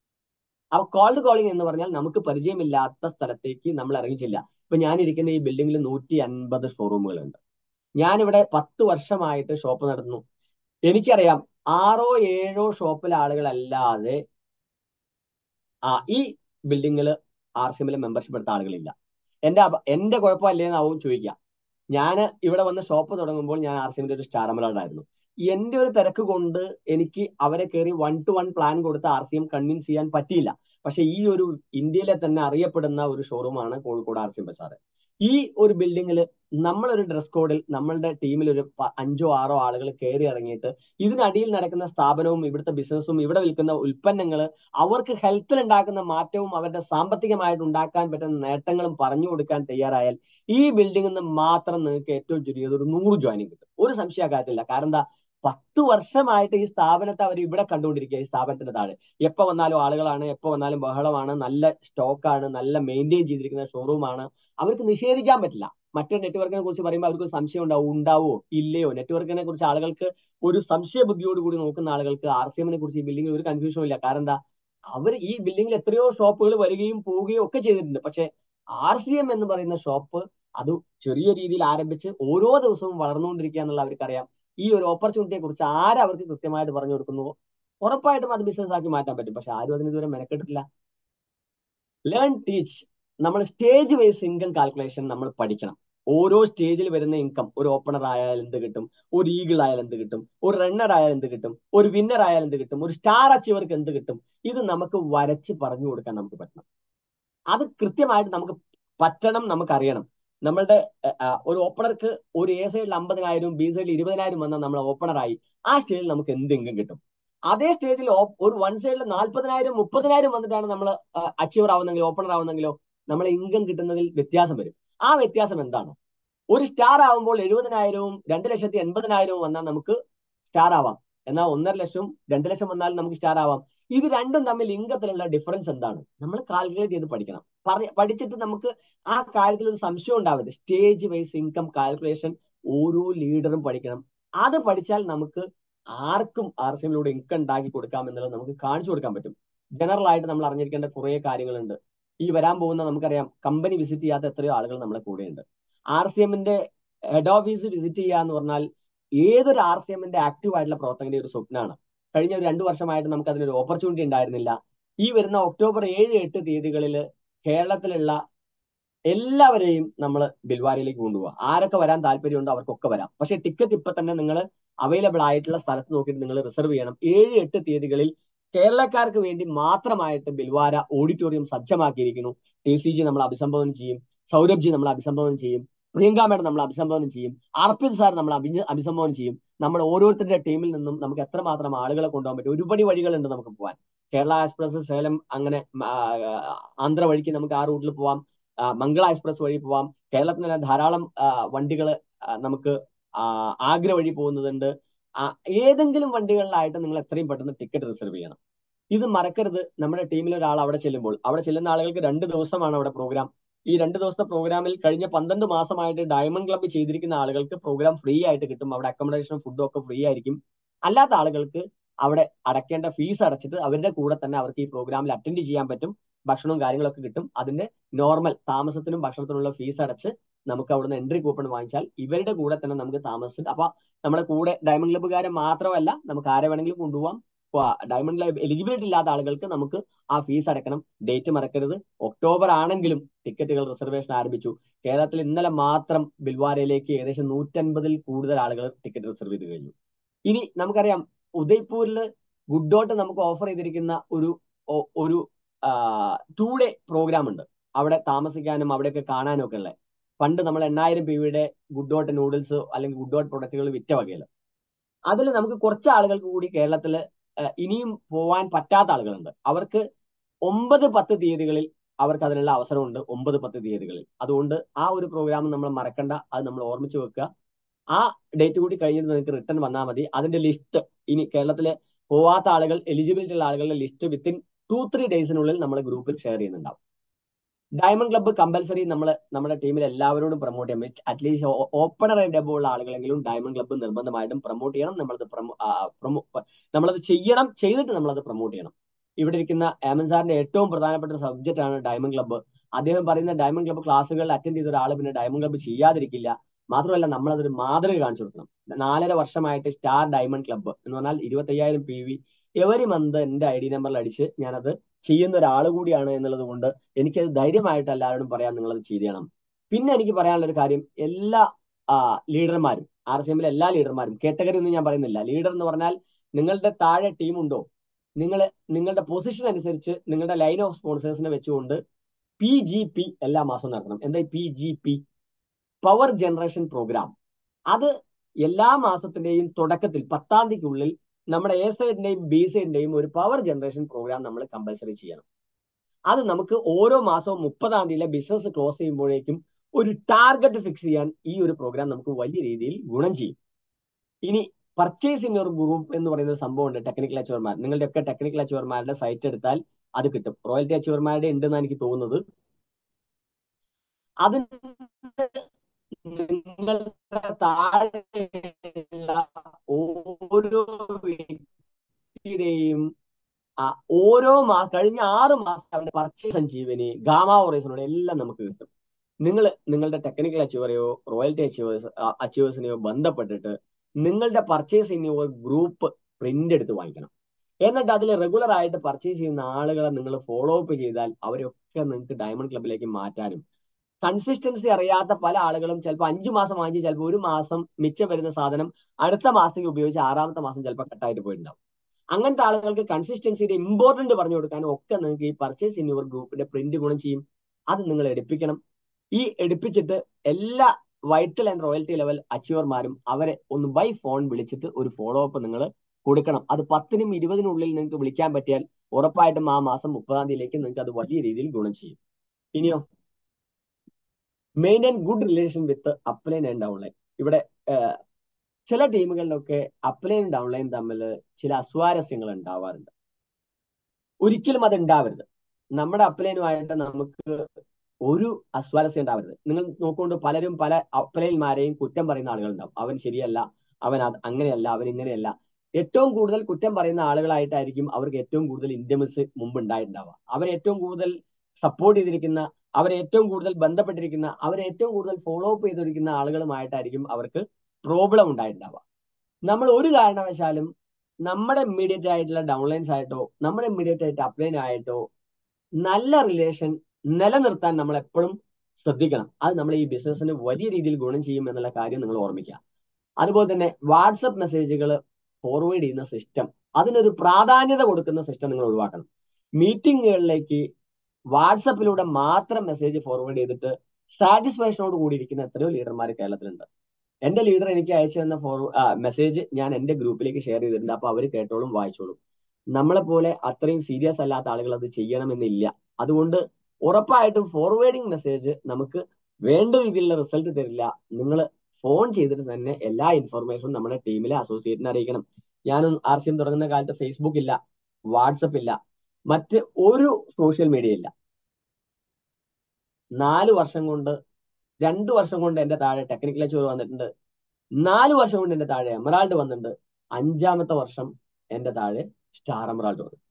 അപ്പൊ കോൾഡ് കോളിംഗ് എന്ന് പറഞ്ഞാൽ നമുക്ക് പരിചയമില്ലാത്ത സ്ഥലത്തേക്ക് നമ്മൾ ഇറങ്ങിച്ചില്ല. ഇപ്പൊ ഞാനിരിക്കുന്ന ഈ ബിൽഡിങ്ങിൽ നൂറ്റി അൻപത് ഷോറൂമുകളുണ്ട്. ഞാനിവിടെ പത്ത് വർഷമായിട്ട് ഷോപ്പ് നടത്തുന്നു. എനിക്കറിയാം ആറോ ഏഴോ ഷോപ്പിലെ ആളുകളല്ലാതെ ആ ഈ ബിൽഡിങ്ങിൽ ആർ സി എമ്മിൽ മെമ്പർഷിപ്പ് എടുത്ത ആളുകളില്ല. എന്റെ എന്റെ കുഴപ്പമല്ലേന്നാവും ചോദിക്കുക. ഞാൻ ഇവിടെ വന്ന് ഷോപ്പ് തുടങ്ങുമ്പോൾ ഞാൻ ആർ സി എമ്മിന്റെ ഒരു സ്റ്റാർ അമലോഡായിരുന്നു. എന്റെ ഒരു തിരക്ക് കൊണ്ട് എനിക്ക് അവരെ കയറി വൺ ടു വൺ പ്ലാൻ കൊടുത്ത് ആർ സി എം കൺവിൻസ് ചെയ്യാൻ പറ്റിയില്ല. പക്ഷെ ഈ ഒരു ഇന്ത്യയിലെ തന്നെ അറിയപ്പെടുന്ന ഒരു ഷോറൂമാണ് Kozhikode R C M Bazaar. ഈ ഒരു ബിൽഡിങ്ങിൽ നമ്മളൊരു ഡ്രസ് കോഡിൽ നമ്മളുടെ ടീമിൽ ഒരു അഞ്ചോ ആറോ ആളുകൾ കയറി ഇറങ്ങിയിട്ട് ഇതിനടിയിൽ നടക്കുന്ന സ്ഥാപനവും ഇവിടുത്തെ ബിസിനസ്സും ഇവിടെ വിൽക്കുന്ന ഉൽപ്പന്നങ്ങൾ അവർക്ക് ഹെൽത്തിൽ ഉണ്ടാക്കുന്ന മാറ്റവും അവരുടെ സാമ്പത്തികമായിട്ട് ഉണ്ടാക്കാൻ പറ്റുന്ന നേട്ടങ്ങളും പറഞ്ഞു കൊടുക്കാൻ തയ്യാറായാൽ ഈ ബിൽഡിംഗിൽ നിന്ന് മാത്രം നിങ്ങൾക്ക് ഏറ്റവും ചുരുങ്ങിയത് ഒരു നൂറ് ജോയിനിങ് കിട്ടും. ഒരു സംശയ കാര്യത്തില്ല. കാരണം എന്താ, പത്ത് വർഷമായിട്ട് ഈ സ്ഥാപനത്തെ അവർ ഇവിടെ കണ്ടുകൊണ്ടിരിക്കുക. ഈ സ്ഥാപനത്തിന്റെ താഴെ എപ്പോ വന്നാലും ആളുകളാണ്, എപ്പോ വന്നാലും ബഹളമാണ്, നല്ല സ്റ്റോക്കാണ്, നല്ല മെയിൻറ്റെയിൻ ചെയ്തിരിക്കുന്ന ഷോറൂമാണ്. അവർക്ക് നിഷേധിക്കാൻ പറ്റില്ല. മറ്റേ നെറ്റ്വർക്കിനെ കുറിച്ച് പറയുമ്പോൾ അവർക്ക് സംശയം ഉണ്ടാവും, ഉണ്ടാവോ ഇല്ലയോ. നെറ്റ്വർക്കിനെ കുറിച്ച് ആളുകൾക്ക് ഒരു സംശയ ബുദ്ധിയോട് കൂടി നോക്കുന്ന ആളുകൾക്ക് ആർ സി എമ്മിനെ കുറിച്ച് ഈ ബിൽഡിംഗിൽ ഒരു കൺഫ്യൂഷനും ഇല്ല. കാരണം എന്താ, അവർ ഈ ബിൽഡിംഗിൽ എത്രയോ ഷോപ്പുകൾ വരികയും പോവുകയും ഒക്കെ ചെയ്തിട്ടുണ്ട്. പക്ഷെ ആർ സി എം എന്ന് പറയുന്ന ഷോപ്പ് അത് ചെറിയ രീതിയിൽ ആരംഭിച്ച് ഓരോ ദിവസവും വളർന്നുകൊണ്ടിരിക്കുക എന്നുള്ള അവർക്കറിയാം. ഈ ഒരു ഓപ്പർച്യൂണിറ്റിയെ കുറിച്ച് ആരവർക്ക് കൃത്യമായിട്ട് പറഞ്ഞു കൊടുക്കുന്നുവോ ഉറപ്പായിട്ടും അത് ബിസിനസ് ആക്കി മാറ്റാൻ പറ്റും. പക്ഷെ ആരും അതിന് ഇതുവരെ മെനക്കെട്ടിട്ടില്ല. Learn teach. നമ്മൾ സ്റ്റേജ് വൈസ് ഇൻകം കാൽക്കുലേഷൻ നമ്മൾ പഠിക്കണം. ഓരോ സ്റ്റേജിൽ വരുന്ന ഇൻകം, ഒരു ഓപ്പണർ ആയാൽ എന്ത് കിട്ടും, ഒരു ഈഗിൾ ആയാൽ എന്ത് കിട്ടും, ഒരു റണ്ണർ ആയാൽ എന്ത് കിട്ടും, ഒരു വിന്നർ ആയാൽ എന്ത് കിട്ടും, ഒരു സ്റ്റാർ അച്ചീവർക്ക് എന്ത് കിട്ടും, ഇത് നമുക്ക് വരച്ച് പറഞ്ഞു കൊടുക്കാൻ നമുക്ക് പറ്റണം. അത് കൃത്യമായിട്ട് നമുക്ക് പറ്റണം, നമുക്കറിയണം. നമ്മളുടെ ഒരു ഓപ്പണർക്ക് ഒരു എ സൈഡിൽ അമ്പതിനായിരം ബി സൈഡിൽ ഇരുപതിനായിരം വന്നാൽ നമ്മൾ ഓപ്പണറായി. ആ സ്റ്റേജിൽ നമുക്ക് എന്ത് ഇൻകം കിട്ടും. അതേ സ്റ്റേജിൽ ഒരു വൺ സൈഡിൽ നാൽപ്പതിനായിരം മുപ്പതിനായിരം വന്നിട്ടാണ് നമ്മൾ അച്ചീവർ ആവുന്നെങ്കിലോ ഓപ്പണർ ആവുന്നെങ്കിലോ നമ്മളെ ഇൻകം കിട്ടുന്നതിൽ വ്യത്യാസം വരും. ആ വ്യത്യാസം എന്താണ്? ഒരു സ്റ്റാർ ആവുമ്പോൾ എഴുപതിനായിരവും രണ്ട് ലക്ഷത്തി എൺപതിനായിരവും വന്നാൽ നമുക്ക് സ്റ്റാർ ആവാം. എന്നാൽ ഒന്നര ലക്ഷവും രണ്ട് ലക്ഷം വന്നാലും നമുക്ക് സ്റ്റാർ ആവാം. ഇത് രണ്ടും തമ്മിൽ ഇൻകത്തിലുള്ള ഡിഫറൻസ് എന്താണ് നമ്മൾ കാൽക്കുലേറ്റ് ചെയ്ത് പഠിക്കണം. പഠിച്ചിട്ട് നമുക്ക് ആ കാര്യത്തിൽ ഒരു സംശയം ഉണ്ടാവരുത്. സ്റ്റേജ് വൈസ് ഇൻകം കാൽക്കുലേഷൻ ഓരോ ലീഡറും പഠിക്കണം. അത് പഠിച്ചാൽ നമുക്ക് ആർക്കും ആർ സി എമ്മിലൂടെ ഇൻകം ഉണ്ടാക്കി കൊടുക്കാം എന്നുള്ളത് നമുക്ക് കാണിച്ചു കൊടുക്കാൻ പറ്റും. ജനറൽ ആയിട്ട് നമ്മൾ അറിഞ്ഞിരിക്കേണ്ട കുറേ കാര്യങ്ങളുണ്ട്. ഈ വരാൻ പോകുന്ന നമുക്കറിയാം, കമ്പനി വിസിറ്റ് ചെയ്യാത്ത എത്രയോ ആളുകൾ നമ്മളെ കൂടെയുണ്ട്. ആർ സി എമ്മിന്റെ ഹെഡ് ഓഫീസ് വിസിറ്റ് ചെയ്യുക എന്ന് പറഞ്ഞാൽ ഏതൊരു ആർ സി എമ്മിന്റെ ആക്റ്റീവ് ആയിട്ടുള്ള പ്രവർത്തകന്റെ ഒരു സ്വപ്നമാണ്. കഴിഞ്ഞ ഒരു രണ്ടു വർഷമായിട്ട് നമുക്ക് അതിനൊരു ഓപ്പർച്യൂണിറ്റി ഉണ്ടായിരുന്നില്ല. ഈ വരുന്ന ഒക്ടോബർ ഏഴ് എട്ട് തീയതികളിൽ കേരളത്തിലുള്ള എല്ലാവരെയും നമ്മൾ ബിൽവാരയിലേക്ക് കൊണ്ടുപോകാം. ആരൊക്കെ വരാൻ താല്പര്യമുണ്ടോ അവർക്കൊക്കെ വരാം. പക്ഷെ ടിക്കറ്റ് ഇപ്പൊ തന്നെ നിങ്ങൾ അവൈലബിൾ ആയിട്ടുള്ള സ്ഥലത്ത് നോക്കിയിട്ട് നിങ്ങൾ റിസർവ് ചെയ്യണം. ഏഴ് എട്ട് തീയതികളിൽ കേരളക്കാർക്ക് വേണ്ടി മാത്രമായിട്ട് ബിൽവാര ഓഡിറ്റോറിയം സജ്ജമാക്കിയിരിക്കുന്നു. ടി സി ജി നമ്മൾ അഭിസംബോധന ചെയ്യും, സൗരഭ് ജി നമ്മൾ അഭിസംബോധന ചെയ്യും, പ്രിയങ്ക മേഡം നമ്മൾ അഭിസംബോധന ചെയ്യും, അർപ്പിത് സാർ നമ്മൾ അഭി അഭിസംബോധന ചെയ്യും. നമ്മൾ ഓരോരുത്തരുടെ ടീമിൽ നിന്നും നമുക്ക് എത്രമാത്രം ആളുകളെ കൊണ്ടുപോകാൻ പറ്റും. ഒരുപടി വഴികളുണ്ട് നമുക്ക് പോകാൻ. കേരള എക്സ്പ്രസ് സേലം അങ്ങനെ ആന്ധ്ര വഴിക്ക് നമുക്ക് ആ റൂട്ടിൽ പോവാം, മംഗള എക്സ്പ്രസ് വഴി പോവാം. കേരളത്തിൽ തന്നെ ധാരാളം വണ്ടികൾ നമുക്ക് ആഗ്ര വഴി പോകുന്നതുണ്ട്. ഏതെങ്കിലും വണ്ടികളിലായിട്ട് നിങ്ങൾ എത്രയും പെട്ടെന്ന് ടിക്കറ്റ് റിസർവ് ചെയ്യണം. ഇത് മറക്കരുത്. നമ്മുടെ ടീമിൽ ഒരാൾ അവിടെ ചെല്ലുമ്പോൾ, അവിടെ ചെല്ലുന്ന ആളുകൾക്ക് രണ്ട് ദിവസമാണ് അവിടെ പ്രോഗ്രാം. ഈ രണ്ട് ദിവസത്തെ പ്രോഗ്രാമിൽ കഴിഞ്ഞ പന്ത്രണ്ട് മാസമായിട്ട് ഡയമണ്ട് ക്ലബ്ബ് ചെയ്തിരിക്കുന്ന ആളുകൾക്ക് പ്രോഗ്രാം ഫ്രീ ആയിട്ട് കിട്ടും. അവിടെ അക്കോമഡേഷനും ഫുഡും ഒക്കെ ഫ്രീ ആയിരിക്കും. അല്ലാത്ത ആളുകൾക്ക് അവിടെ അടയ്ക്കേണ്ട ഫീസ് അടച്ചിട്ട് അവരുടെ കൂടെ തന്നെ അവർക്ക് ഈ പ്രോഗ്രാമിൽ അറ്റൻഡ് ചെയ്യാൻ പറ്റും. ഭക്ഷണവും കാര്യങ്ങളൊക്കെ കിട്ടും. അതിന്റെ നോർമൽ താമസത്തിനും ഭക്ഷണത്തിനുള്ള ഫീസ് അടച്ച് നമുക്ക് അവിടുന്ന് എൻട്രി കൂപ്പൺ വാങ്ങിച്ചാൽ ഇവരുടെ കൂടെ തന്നെ നമുക്ക് താമസിച്ചിട്ട്, അപ്പൊ നമ്മുടെ കൂടെ ഡയമണ്ട് ക്ലബ്ബുകാരെ മാത്രമല്ല നമുക്ക് ആരെ വേണമെങ്കിലും കൊണ്ടുപോകാം. ഡയമണ്ട് ക്ലബ് എലിജിബിലിറ്റി ഇല്ലാത്ത ആളുകൾക്ക് നമുക്ക് ആ ഫീസ് അടയ്ക്കണം. ഡേറ്റ് മറക്കരുത്. ഒക്ടോബർ ആണെങ്കിലും ടിക്കറ്റുകൾ റിസർവേഷൻ ആരംഭിച്ചു. കേരളത്തിൽ ഇന്നലെ മാത്രം ബിൽവാരയിലേക്ക് ഏകദേശം നൂറ്റൻപതിൽ കൂടുതൽ ആളുകൾ ടിക്കറ്റ് റിസർവ് ചെയ്ത് കഴിഞ്ഞു. ഇനി നമുക്കറിയാം, ഉദയ്പൂരിൽ ഗുഡ് ഡോട്ട് നമുക്ക് ഓഫർ ചെയ്തിരിക്കുന്ന ഒരു ഒരു ടു ഡേ പ്രോഗ്രാം ഉണ്ട്. അവിടെ താമസിക്കാനും അവിടെയൊക്കെ കാണാനും ഒക്കെ ഉള്ളത്. പണ്ട് നമ്മൾ എണ്ണായിരം രൂപയുടെ ഗുഡ് ഡോട്ട് നൂഡിൽസ് അല്ലെങ്കിൽ ഗുഡ് ഡോട്ട് പ്രൊഡക്റ്റുകൾ വിറ്റ വകയിൽ അതിൽ നമുക്ക് കുറച്ച് ആളുകൾക്ക് കൂടി കേരളത്തിൽ ഇനിയും പോവാൻ പറ്റാത്ത ആളുകളുണ്ട്. അവർക്ക് ഒമ്പത് പത്ത് തീയതികളിൽ അവർക്ക് അതിനുള്ള അവസരമുണ്ട്. ഒമ്പത് പത്ത് തീയതികളിൽ. അതുകൊണ്ട് ആ ഒരു പ്രോഗ്രാം നമ്മൾ മറക്കണ്ട. അത് നമ്മൾ ഓർമ്മിച്ച് വെക്കുക. ആ ഡേറ്റ് കൂടി കഴിഞ്ഞിട്ട് നിങ്ങൾക്ക് റിട്ടേൺ വന്നാൽ മതി. അതിന്റെ ലിസ്റ്റ് ഇനി കേരളത്തിലെ പോവാത്ത ആളുകൾ, എലിജിബിലിറ്റി ഉള്ള ആളുകളുടെ ലിസ്റ്റ് വിത്തിൻ ടു ത്രീ ഡേയ്സിനുള്ളിൽ നമ്മൾ ഗ്രൂപ്പിൽ ഷെയർ ചെയ്യുന്നുണ്ടാവും. ഡയമണ്ട് ക്ലബ്ബ് കമ്പൽസറി നമ്മൾ നമ്മുടെ ടീമിൽ എല്ലാവരോടും പ്രൊമോട്ട് ചെയ്യാം. അറ്റ്ലീസ്റ്റ് ഓപ്പണർ ആൻഡ് എബോ ഉള്ള ആളുകളെങ്കിലും ഡയമണ്ട് ക്ലബ്ബ് നിർബന്ധമായിട്ടും പ്രൊമോട്ട് ചെയ്യണം. നമ്മളത് പ്രൊമോ നമ്മളത് ചെയ്യണം. ചെയ്തിട്ട് നമ്മളത് പ്രൊമോട്ട് ചെയ്യണം. ഇവിടെ ഇരിക്കുന്ന ആമൻ സാറിന്റെ ഏറ്റവും പ്രധാനപ്പെട്ട ഒരു സബ്ജക്റ്റ് ആണ് ഡയമണ്ട് ക്ലബ്ബ്. അദ്ദേഹം പറയുന്ന ഡയമണ്ട് ക്ലബ്ബ് ക്ലാസ്സുകളിൽ അറ്റൻഡ് ചെയ്ത ഒരാൾ പിന്നെ ഡയമണ്ട് ക്ലബ്ബ് ചെയ്യാതിരിക്കില്ല. മാത്രമല്ല നമ്മളതൊരു മാതൃക കാണിച്ചു കൊടുക്കണം. നാലര വർഷമായിട്ട് സ്റ്റാർ ഡയമണ്ട് ക്ലബ്ബ് എന്ന് പറഞ്ഞാൽ ഇരുപത്തയ്യായിരം പി വി എവരി മന്ത് എന്റെ ഐ ഡി നമ്പറിൽ അടിച്ച് ഞാനത് ചെയ്യുന്ന ഒരാൾ കൂടിയാണ് എന്നുള്ളത് കൊണ്ട് എനിക്കത് ധൈര്യമായിട്ട് എല്ലാവരോടും പറയാൻ നിങ്ങളത് ചെയ്യണം. പിന്നെ എനിക്ക് പറയാനുള്ള ഒരു കാര്യം, എല്ലാ ലീഡർമാരും ആർ സി എമ്മിലെ എല്ലാ ലീഡർമാരും, കാറ്റഗറി ഒന്നും ഞാൻ പറയുന്നില്ല. ലീഡർ എന്ന് പറഞ്ഞാൽ നിങ്ങളുടെ താഴെ ടീമുണ്ടോ, നിങ്ങൾ നിങ്ങളുടെ പൊസിഷൻ അനുസരിച്ച് നിങ്ങളുടെ ലൈൻ ഓഫ് സ്പോൺസേഴ്സിനെ വെച്ചുകൊണ്ട് പി ജി പി എല്ലാ മാസവും നടത്തണം. എന്താ P G P? Power generation programme. അത് എല്ലാ മാസത്തിന്റെയും തുടക്കത്തിൽ പത്താം തീയതിക്കുള്ളിൽ നമ്മുടെ എ സൈഡിന്റെയും ബി സൈഡിന്റെയും ഒരു പവർ ജനറേഷൻ പ്രോഗ്രാം നമ്മൾ കമ്പൽസറി ചെയ്യണം. അത് നമുക്ക് ഓരോ മാസവും മുപ്പതാം തീയതിയിലെ ബിസിനസ് ക്ലോസ് ചെയ്യുമ്പോഴേക്കും ഒരു ടാർഗറ്റ് ഫിക്സ് ചെയ്യാൻ ഈ ഒരു പ്രോഗ്രാം നമുക്ക് വലിയ രീതിയിൽ ഗുണം ചെയ്യും. ഇനി പർച്ചേസ് ഇൻ യുവർ ഗ്രൂപ്പ് എന്ന് പറയുന്ന സംഭവം ഉണ്ട്. ടെക്നിക്കൽ അച്ചീവർമാർ, നിങ്ങളുടെ ഒക്കെ ടെക്നിക്കൽ അച്ചീവർമാരുടെ സൈറ്റ് എടുത്താൽ അത് കിട്ടും. റോയൽറ്റി അച്ചീവർമാരുടെ ഉണ്ടെന്നാണ് എനിക്ക് തോന്നുന്നത്. അത് നിങ്ങളുടെ താഴെയുള്ള ഓരോ വ്യക്തിയുടെയും ഓരോ മാസം കഴിഞ്ഞ ആറ് മാസം അവരുടെ പർച്ചേസ് സഞ്ജീവനി, ഗാമാ ഓറേഷനോട് എല്ലാം നമുക്ക് കിട്ടും. നിങ്ങൾ നിങ്ങളുടെ ടെക്നിക്കൽ അച്ചീവറെയോ റോയൽറ്റി അച്ചീവേഴ്സ് അച്ചീവേഴ്സിനെയോ ബന്ധപ്പെട്ടിട്ട് നിങ്ങളുടെ purchase in your group print എടുത്ത് വാങ്ങിക്കണം. എന്നിട്ട് അതിൽ റെഗുലർ ആയിട്ട് പർച്ചേസ് ചെയ്യുന്ന ആളുകളെ നിങ്ങൾ ഫോളോ അപ്പ് ചെയ്താൽ അവരൊക്കെ നിങ്ങൾക്ക് ഡയമണ്ട് ക്ലബിലേക്ക് മാറ്റാനും, കൺസിസ്റ്റൻസി അറിയാത്ത പല ആളുകളും ചിലപ്പോൾ അഞ്ചു മാസം വാങ്ങിച്ച് ചിലപ്പോൾ ഒരു മാസം മിച്ചം വരുന്ന സാധനം അടുത്ത മാസത്തേക്ക് ഉപയോഗിച്ച് ആറാമത്തെ മാസം ചിലപ്പോൾ കട്ടായിട്ട് പോയിട്ടുണ്ടാവും. അങ്ങനത്തെ ആളുകൾക്ക് കൺസിസ്റ്റൻസിയുടെ ഇമ്പോർട്ടന്റ് പറഞ്ഞു കൊടുക്കാനും ഒക്കെ നിങ്ങൾക്ക് ഈ പർച്ചേസ് ഇൻ യുവർ ഗ്രൂപ്പിന്റെ പ്രിന്റ് ഗുണം ചെയ്യും. അത് നിങ്ങൾ എടുപ്പിക്കണം. ഈ എടുപ്പിച്ചിട്ട് എല്ലാ വൈറ്റൽ ആൻഡ് റോയൽറ്റി ലെവൽ അച്ചീവർമാരും അവരെ ഒന്ന് ബൈ ഫോൺ വിളിച്ചിട്ട് ഒരു ഫോളോ അപ്പ് നിങ്ങൾ കൊടുക്കണം. അത് പത്തിനും ഇരുപതിനുള്ളിൽ നിങ്ങൾക്ക് വിളിക്കാൻ പറ്റിയാൽ ഉറപ്പായിട്ടും ആ മാസം മുപ്പതാം തീയതിയിലേക്ക് നിങ്ങൾക്ക് അത് വലിയ രീതിയിൽ ഗുണം ചെയ്യും. ഇനിയോ, maintain good relation with upline and downline. ഇവിടെ ചില ടീമുകളിലൊക്കെ അപ്ലൈൻ ഡൗൺലൈൻ തമ്മിൽ ചില അസ്വാരസ്യങ്ങൾ ഉണ്ടാവാറുണ്ട്. ഒരിക്കലും അത് ഉണ്ടാവരുത്. നമ്മുടെ അപ്ലൈനുമായിട്ട് നമുക്ക് ഒരു അസ്വാരസ്യം ഉണ്ടാവരുത്. നിങ്ങൾ നോക്കുകൊണ്ട് പലരും പല അപ്ലൈന്മാരെയും കുറ്റം പറയുന്ന ആളുകളുണ്ടാവും. അവൻ ശരിയല്ല, അവൻ അങ്ങനെയല്ല, അവൻ ഇങ്ങനെയല്ല. ഏറ്റവും കൂടുതൽ കുറ്റം പറയുന്ന ആളുകളായിട്ടായിരിക്കും അവർക്ക് ഏറ്റവും കൂടുതൽ ഇന്റിമസി മുമ്പ് ഉണ്ടായിട്ടുണ്ടാവുക. അവരെ ഏറ്റവും കൂടുതൽ സപ്പോർട്ട് ചെയ്തിരിക്കുന്ന, അവരെ ഏറ്റവും കൂടുതൽ ബന്ധപ്പെട്ടിരിക്കുന്ന, അവരെ ഏറ്റവും കൂടുതൽ ഫോളോ അപ്പ് ചെയ്തിരിക്കുന്ന ആളുകളുമായിട്ടായിരിക്കും അവർക്ക് പ്രോബ്ലം ഉണ്ടായിട്ടുണ്ടാവുക. നമ്മൾ ഒരു കാരണവശാലും നമ്മുടെ ഇമ്മീഡിയറ്റ് ആയിട്ടുള്ള ഡൗൺലൈൻസ് ആയിട്ടോ നമ്മുടെ ഇമ്മീഡിയറ്റ് ആയിട്ട് അപ്ലൈൻ ആയിട്ടോ നല്ല റിലേഷൻ നിലനിർത്താൻ നമ്മൾ എപ്പോഴും ശ്രദ്ധിക്കണം. അത് നമ്മൾ ഈ ബിസിനസ്സിന് വലിയ രീതിയിൽ ഗുണം ചെയ്യും എന്നുള്ള കാര്യം നിങ്ങൾ ഓർമ്മിക്കുക. അതുപോലെ തന്നെ വാട്സപ്പ് മെസ്സേജുകൾ ഫോർവേഡ് ചെയ്യുന്ന സിസ്റ്റം, അതിനൊരു പ്രാധാന്യത കൊടുക്കുന്ന സിസ്റ്റം നിങ്ങൾ ഒഴിവാക്കണം. മീറ്റിങ്ങുകളിലേക്ക് വാട്സപ്പിലൂടെ മാത്രം മെസ്സേജ് ഫോർവേഡ് ചെയ്തിട്ട് സാറ്റിസ്ഫാക്ഷനോട് കൂടി ഇരിക്കുന്ന എത്രയോ ലീഡർമാർ കേരളത്തിലുണ്ട്. എന്റെ ലീഡർ എനിക്ക് അയച്ചു തന്ന ഫോർവേഡ് മെസ്സേജ് ഞാൻ എന്റെ ഗ്രൂപ്പിലേക്ക് ഷെയർ ചെയ്തിട്ടുണ്ട്. അപ്പൊ അവർ കേട്ടോളും വായിച്ചോളും. നമ്മളെ പോലെ അത്രയും സീരിയസ് അല്ലാത്ത ആളുകൾ അത് ചെയ്യണമെന്നില്ല. അതുകൊണ്ട് ഉറപ്പായിട്ടും ഫോർവേഡിങ് മെസ്സേജ് നമുക്ക് വേണ്ട രീതിയിലുള്ള റിസൾട്ട് തരില്ല. നിങ്ങൾ ഫോൺ ചെയ്തിട്ട് തന്നെ എല്ലാ ഇൻഫർമേഷനും നമ്മുടെ ടീമിലെ അസോസിയേറ്റിനെ അറിയിക്കണം. ഞാനും ആർ സി എം തുടങ്ങുന്ന കാലത്ത് ഫേസ്ബുക്ക് ഇല്ല, വാട്സപ്പ് ഇല്ല, മറ്റ് ഒരു സോഷ്യൽ മീഡിയ ഇല്ല. നാല് വർഷം കൊണ്ട് രണ്ടു വർഷം കൊണ്ട് എന്റെ താഴെ ടെക്നിക്കൽ അച്ചീവർ വന്നിട്ടുണ്ട്. നാല് വർഷം കൊണ്ട് എന്റെ താഴെ എമറാൾഡ് വന്നിട്ടുണ്ട്. അഞ്ചാമത്തെ വർഷം എന്റെ താഴെ സ്റ്റാർ എമറാൾഡ് വന്നു.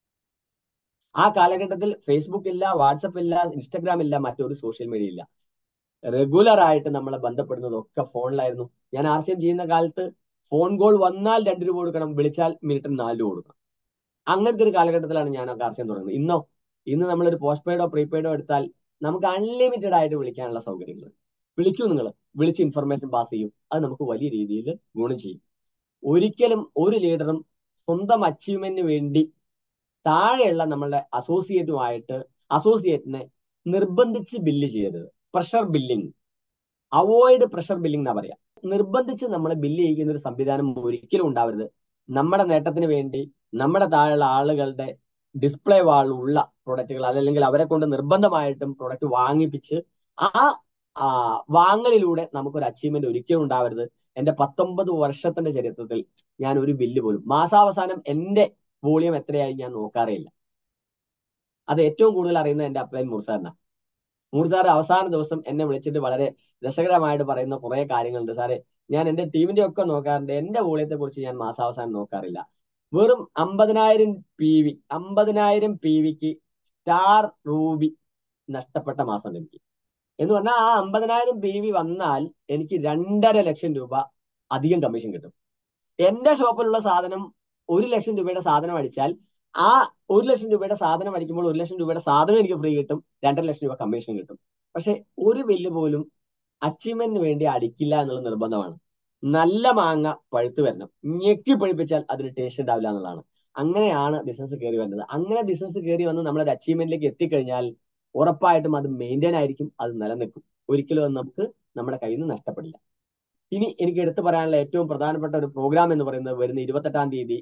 ആ കാലഘട്ടത്തിൽ ഫേസ്ബുക്ക് ഇല്ല, വാട്സപ്പ് ഇല്ല, ഇൻസ്റ്റഗ്രാം ഇല്ല, മറ്റൊരു സോഷ്യൽ മീഡിയ ഇല്ല. റെഗുലർ ആയിട്ട് നമ്മളെ ബന്ധപ്പെടുന്നതൊക്കെ ഫോണിലായിരുന്നു. ഞാൻ ആർ സി എം ചെയ്യുന്ന കാലത്ത് ഫോൺ കോൾ വന്നാൽ രണ്ട് രൂപ കൊടുക്കണം, വിളിച്ചാൽ മിനിറ്റിന് നാല് രൂപ കൊടുക്കണം. അങ്ങനത്തെ ഒരു കാലഘട്ടത്തിലാണ് ഞാൻ ആർ സി എം തുടങ്ങുന്നത്. ഇന്നോ ഇന്ന് നമ്മളൊരു പോസ്റ്റ് പെയ്ഡോ പ്രീപെയ്ഡോ എടുത്താൽ നമുക്ക് അൺലിമിറ്റഡ് ആയിട്ട് വിളിക്കാനുള്ള സൗകര്യങ്ങൾ. വിളിക്കൂ, നിങ്ങൾ വിളിച്ച് ഇൻഫർമേഷൻ പാസ് ചെയ്യും. അത് നമുക്ക് വലിയ രീതിയിൽ ഗുണം ചെയ്യും. ഒരിക്കലും ഒരു ലീഡറും സ്വന്തം അച്ചീവ്മെന്റിന് വേണ്ടി താഴെയുള്ള നമ്മളുടെ അസോസിയേറ്റുമായിട്ട് അസോസിയേറ്റിനെ നിർബന്ധിച്ച് ബില്ല് ചെയ്യരുത്. Pressure billing, avoid pressure billing എന്നാ പറയാ. നിർബന്ധിച്ച് നമ്മളെ ബില്ല് ചെയ്യിക്കുന്ന ഒരു സംവിധാനം ഒരിക്കലും ഉണ്ടാവരുത്. നമ്മുടെ നേട്ടത്തിന് വേണ്ടി നമ്മുടെ താഴെയുള്ള ആളുകളുടെ ഡിസ്പ്ലേ വാൾ ഉള്ള പ്രൊഡക്റ്റുകൾ, അതല്ലെങ്കിൽ അവരെ കൊണ്ട് നിർബന്ധമായിട്ടും പ്രൊഡക്റ്റ് വാങ്ങിപ്പിച്ച് ആ വാങ്ങലിലൂടെ നമുക്കൊരു അച്ചീവ്മെന്റ് ഒരിക്കലും ഉണ്ടാവരുത്. എന്റെ പത്തൊമ്പത് വർഷത്തിന്റെ ചരിത്രത്തിൽ ഞാൻ ഒരു ബില്ല് പോലും മാസാവസാനം എന്റെ വോളിയം എത്രയായി ഞാൻ നോക്കാറില്ല. അത് ഏറ്റവും കൂടുതൽ അറിയുന്നത് എന്റെ അപ്ലൈൻ മൂർസാറിനാണ്. മൂർസാർ അവസാന ദിവസം എന്നെ വിളിച്ചിട്ട് വളരെ രസകരമായിട്ട് പറയുന്ന കുറെ കാര്യങ്ങളുണ്ട്. സാറേ, ഞാൻ എന്റെ ടീമിന്റെ ഒക്കെ നോക്കാറുണ്ട്, എന്റെ വോളിയത്തെ കുറിച്ച് ഞാൻ മാസാവസാനം നോക്കാറില്ല. വെറും അമ്പതിനായിരം പി വി അമ്പതിനായിരം പി വിക്ക് സ്റ്റാർ റൂബി നഷ്ടപ്പെട്ട മാസം എനിക്ക് എന്ന് പറഞ്ഞാൽ ആ അമ്പതിനായിരം പി വി വന്നാൽ എനിക്ക് രണ്ടര ലക്ഷം രൂപ അധികം കമ്മീഷൻ കിട്ടും. എന്റെ ഷോപ്പിലുള്ള സാധനം ഒരു ലക്ഷം രൂപയുടെ സാധനം അടിച്ചാൽ ആ ഒരു ലക്ഷം രൂപയുടെ സാധനം അടിക്കുമ്പോൾ ഒരു ലക്ഷം രൂപയുടെ സാധനം എനിക്ക് ഫ്രീ കിട്ടും, രണ്ടര ലക്ഷം രൂപ കമ്മീഷൻ കിട്ടും. പക്ഷെ ഒരു ബില്ല് പോലും അച്ചീവ്മെന്റിന് വേണ്ടി അടിക്കില്ല എന്നുള്ള നിർബന്ധമാണ്. നല്ല മാങ്ങ പഴുത്ത് വരണം, ഞെക്കി പഴിപ്പിച്ചാൽ അതിന് ടേസ്റ്റ് ഉണ്ടാവില്ല എന്നുള്ളതാണ്. അങ്ങനെയാണ് ബിസിനസ് കയറി വരുന്നത്. അങ്ങനെ ബിസിനസ് കയറി വന്ന് നമ്മളൊരു അച്ചീവ്മെന്റിലേക്ക് എത്തിക്കഴിഞ്ഞാൽ ഉറപ്പായിട്ടും അത് മെയിൻറ്റെയിൻ ആയിരിക്കും, അത് നിലനിൽക്കും. ഒരിക്കലും അത് നമുക്ക് നമ്മുടെ കയ്യിൽ നിന്ന് നഷ്ടപ്പെടില്ല. ഇനി എനിക്ക് എടുത്തു പറയാനുള്ള ഏറ്റവും പ്രധാനപ്പെട്ട ഒരു പ്രോഗ്രാം എന്ന് പറയുന്നത് വരുന്ന ഇരുപത്തെട്ടാം തീയതി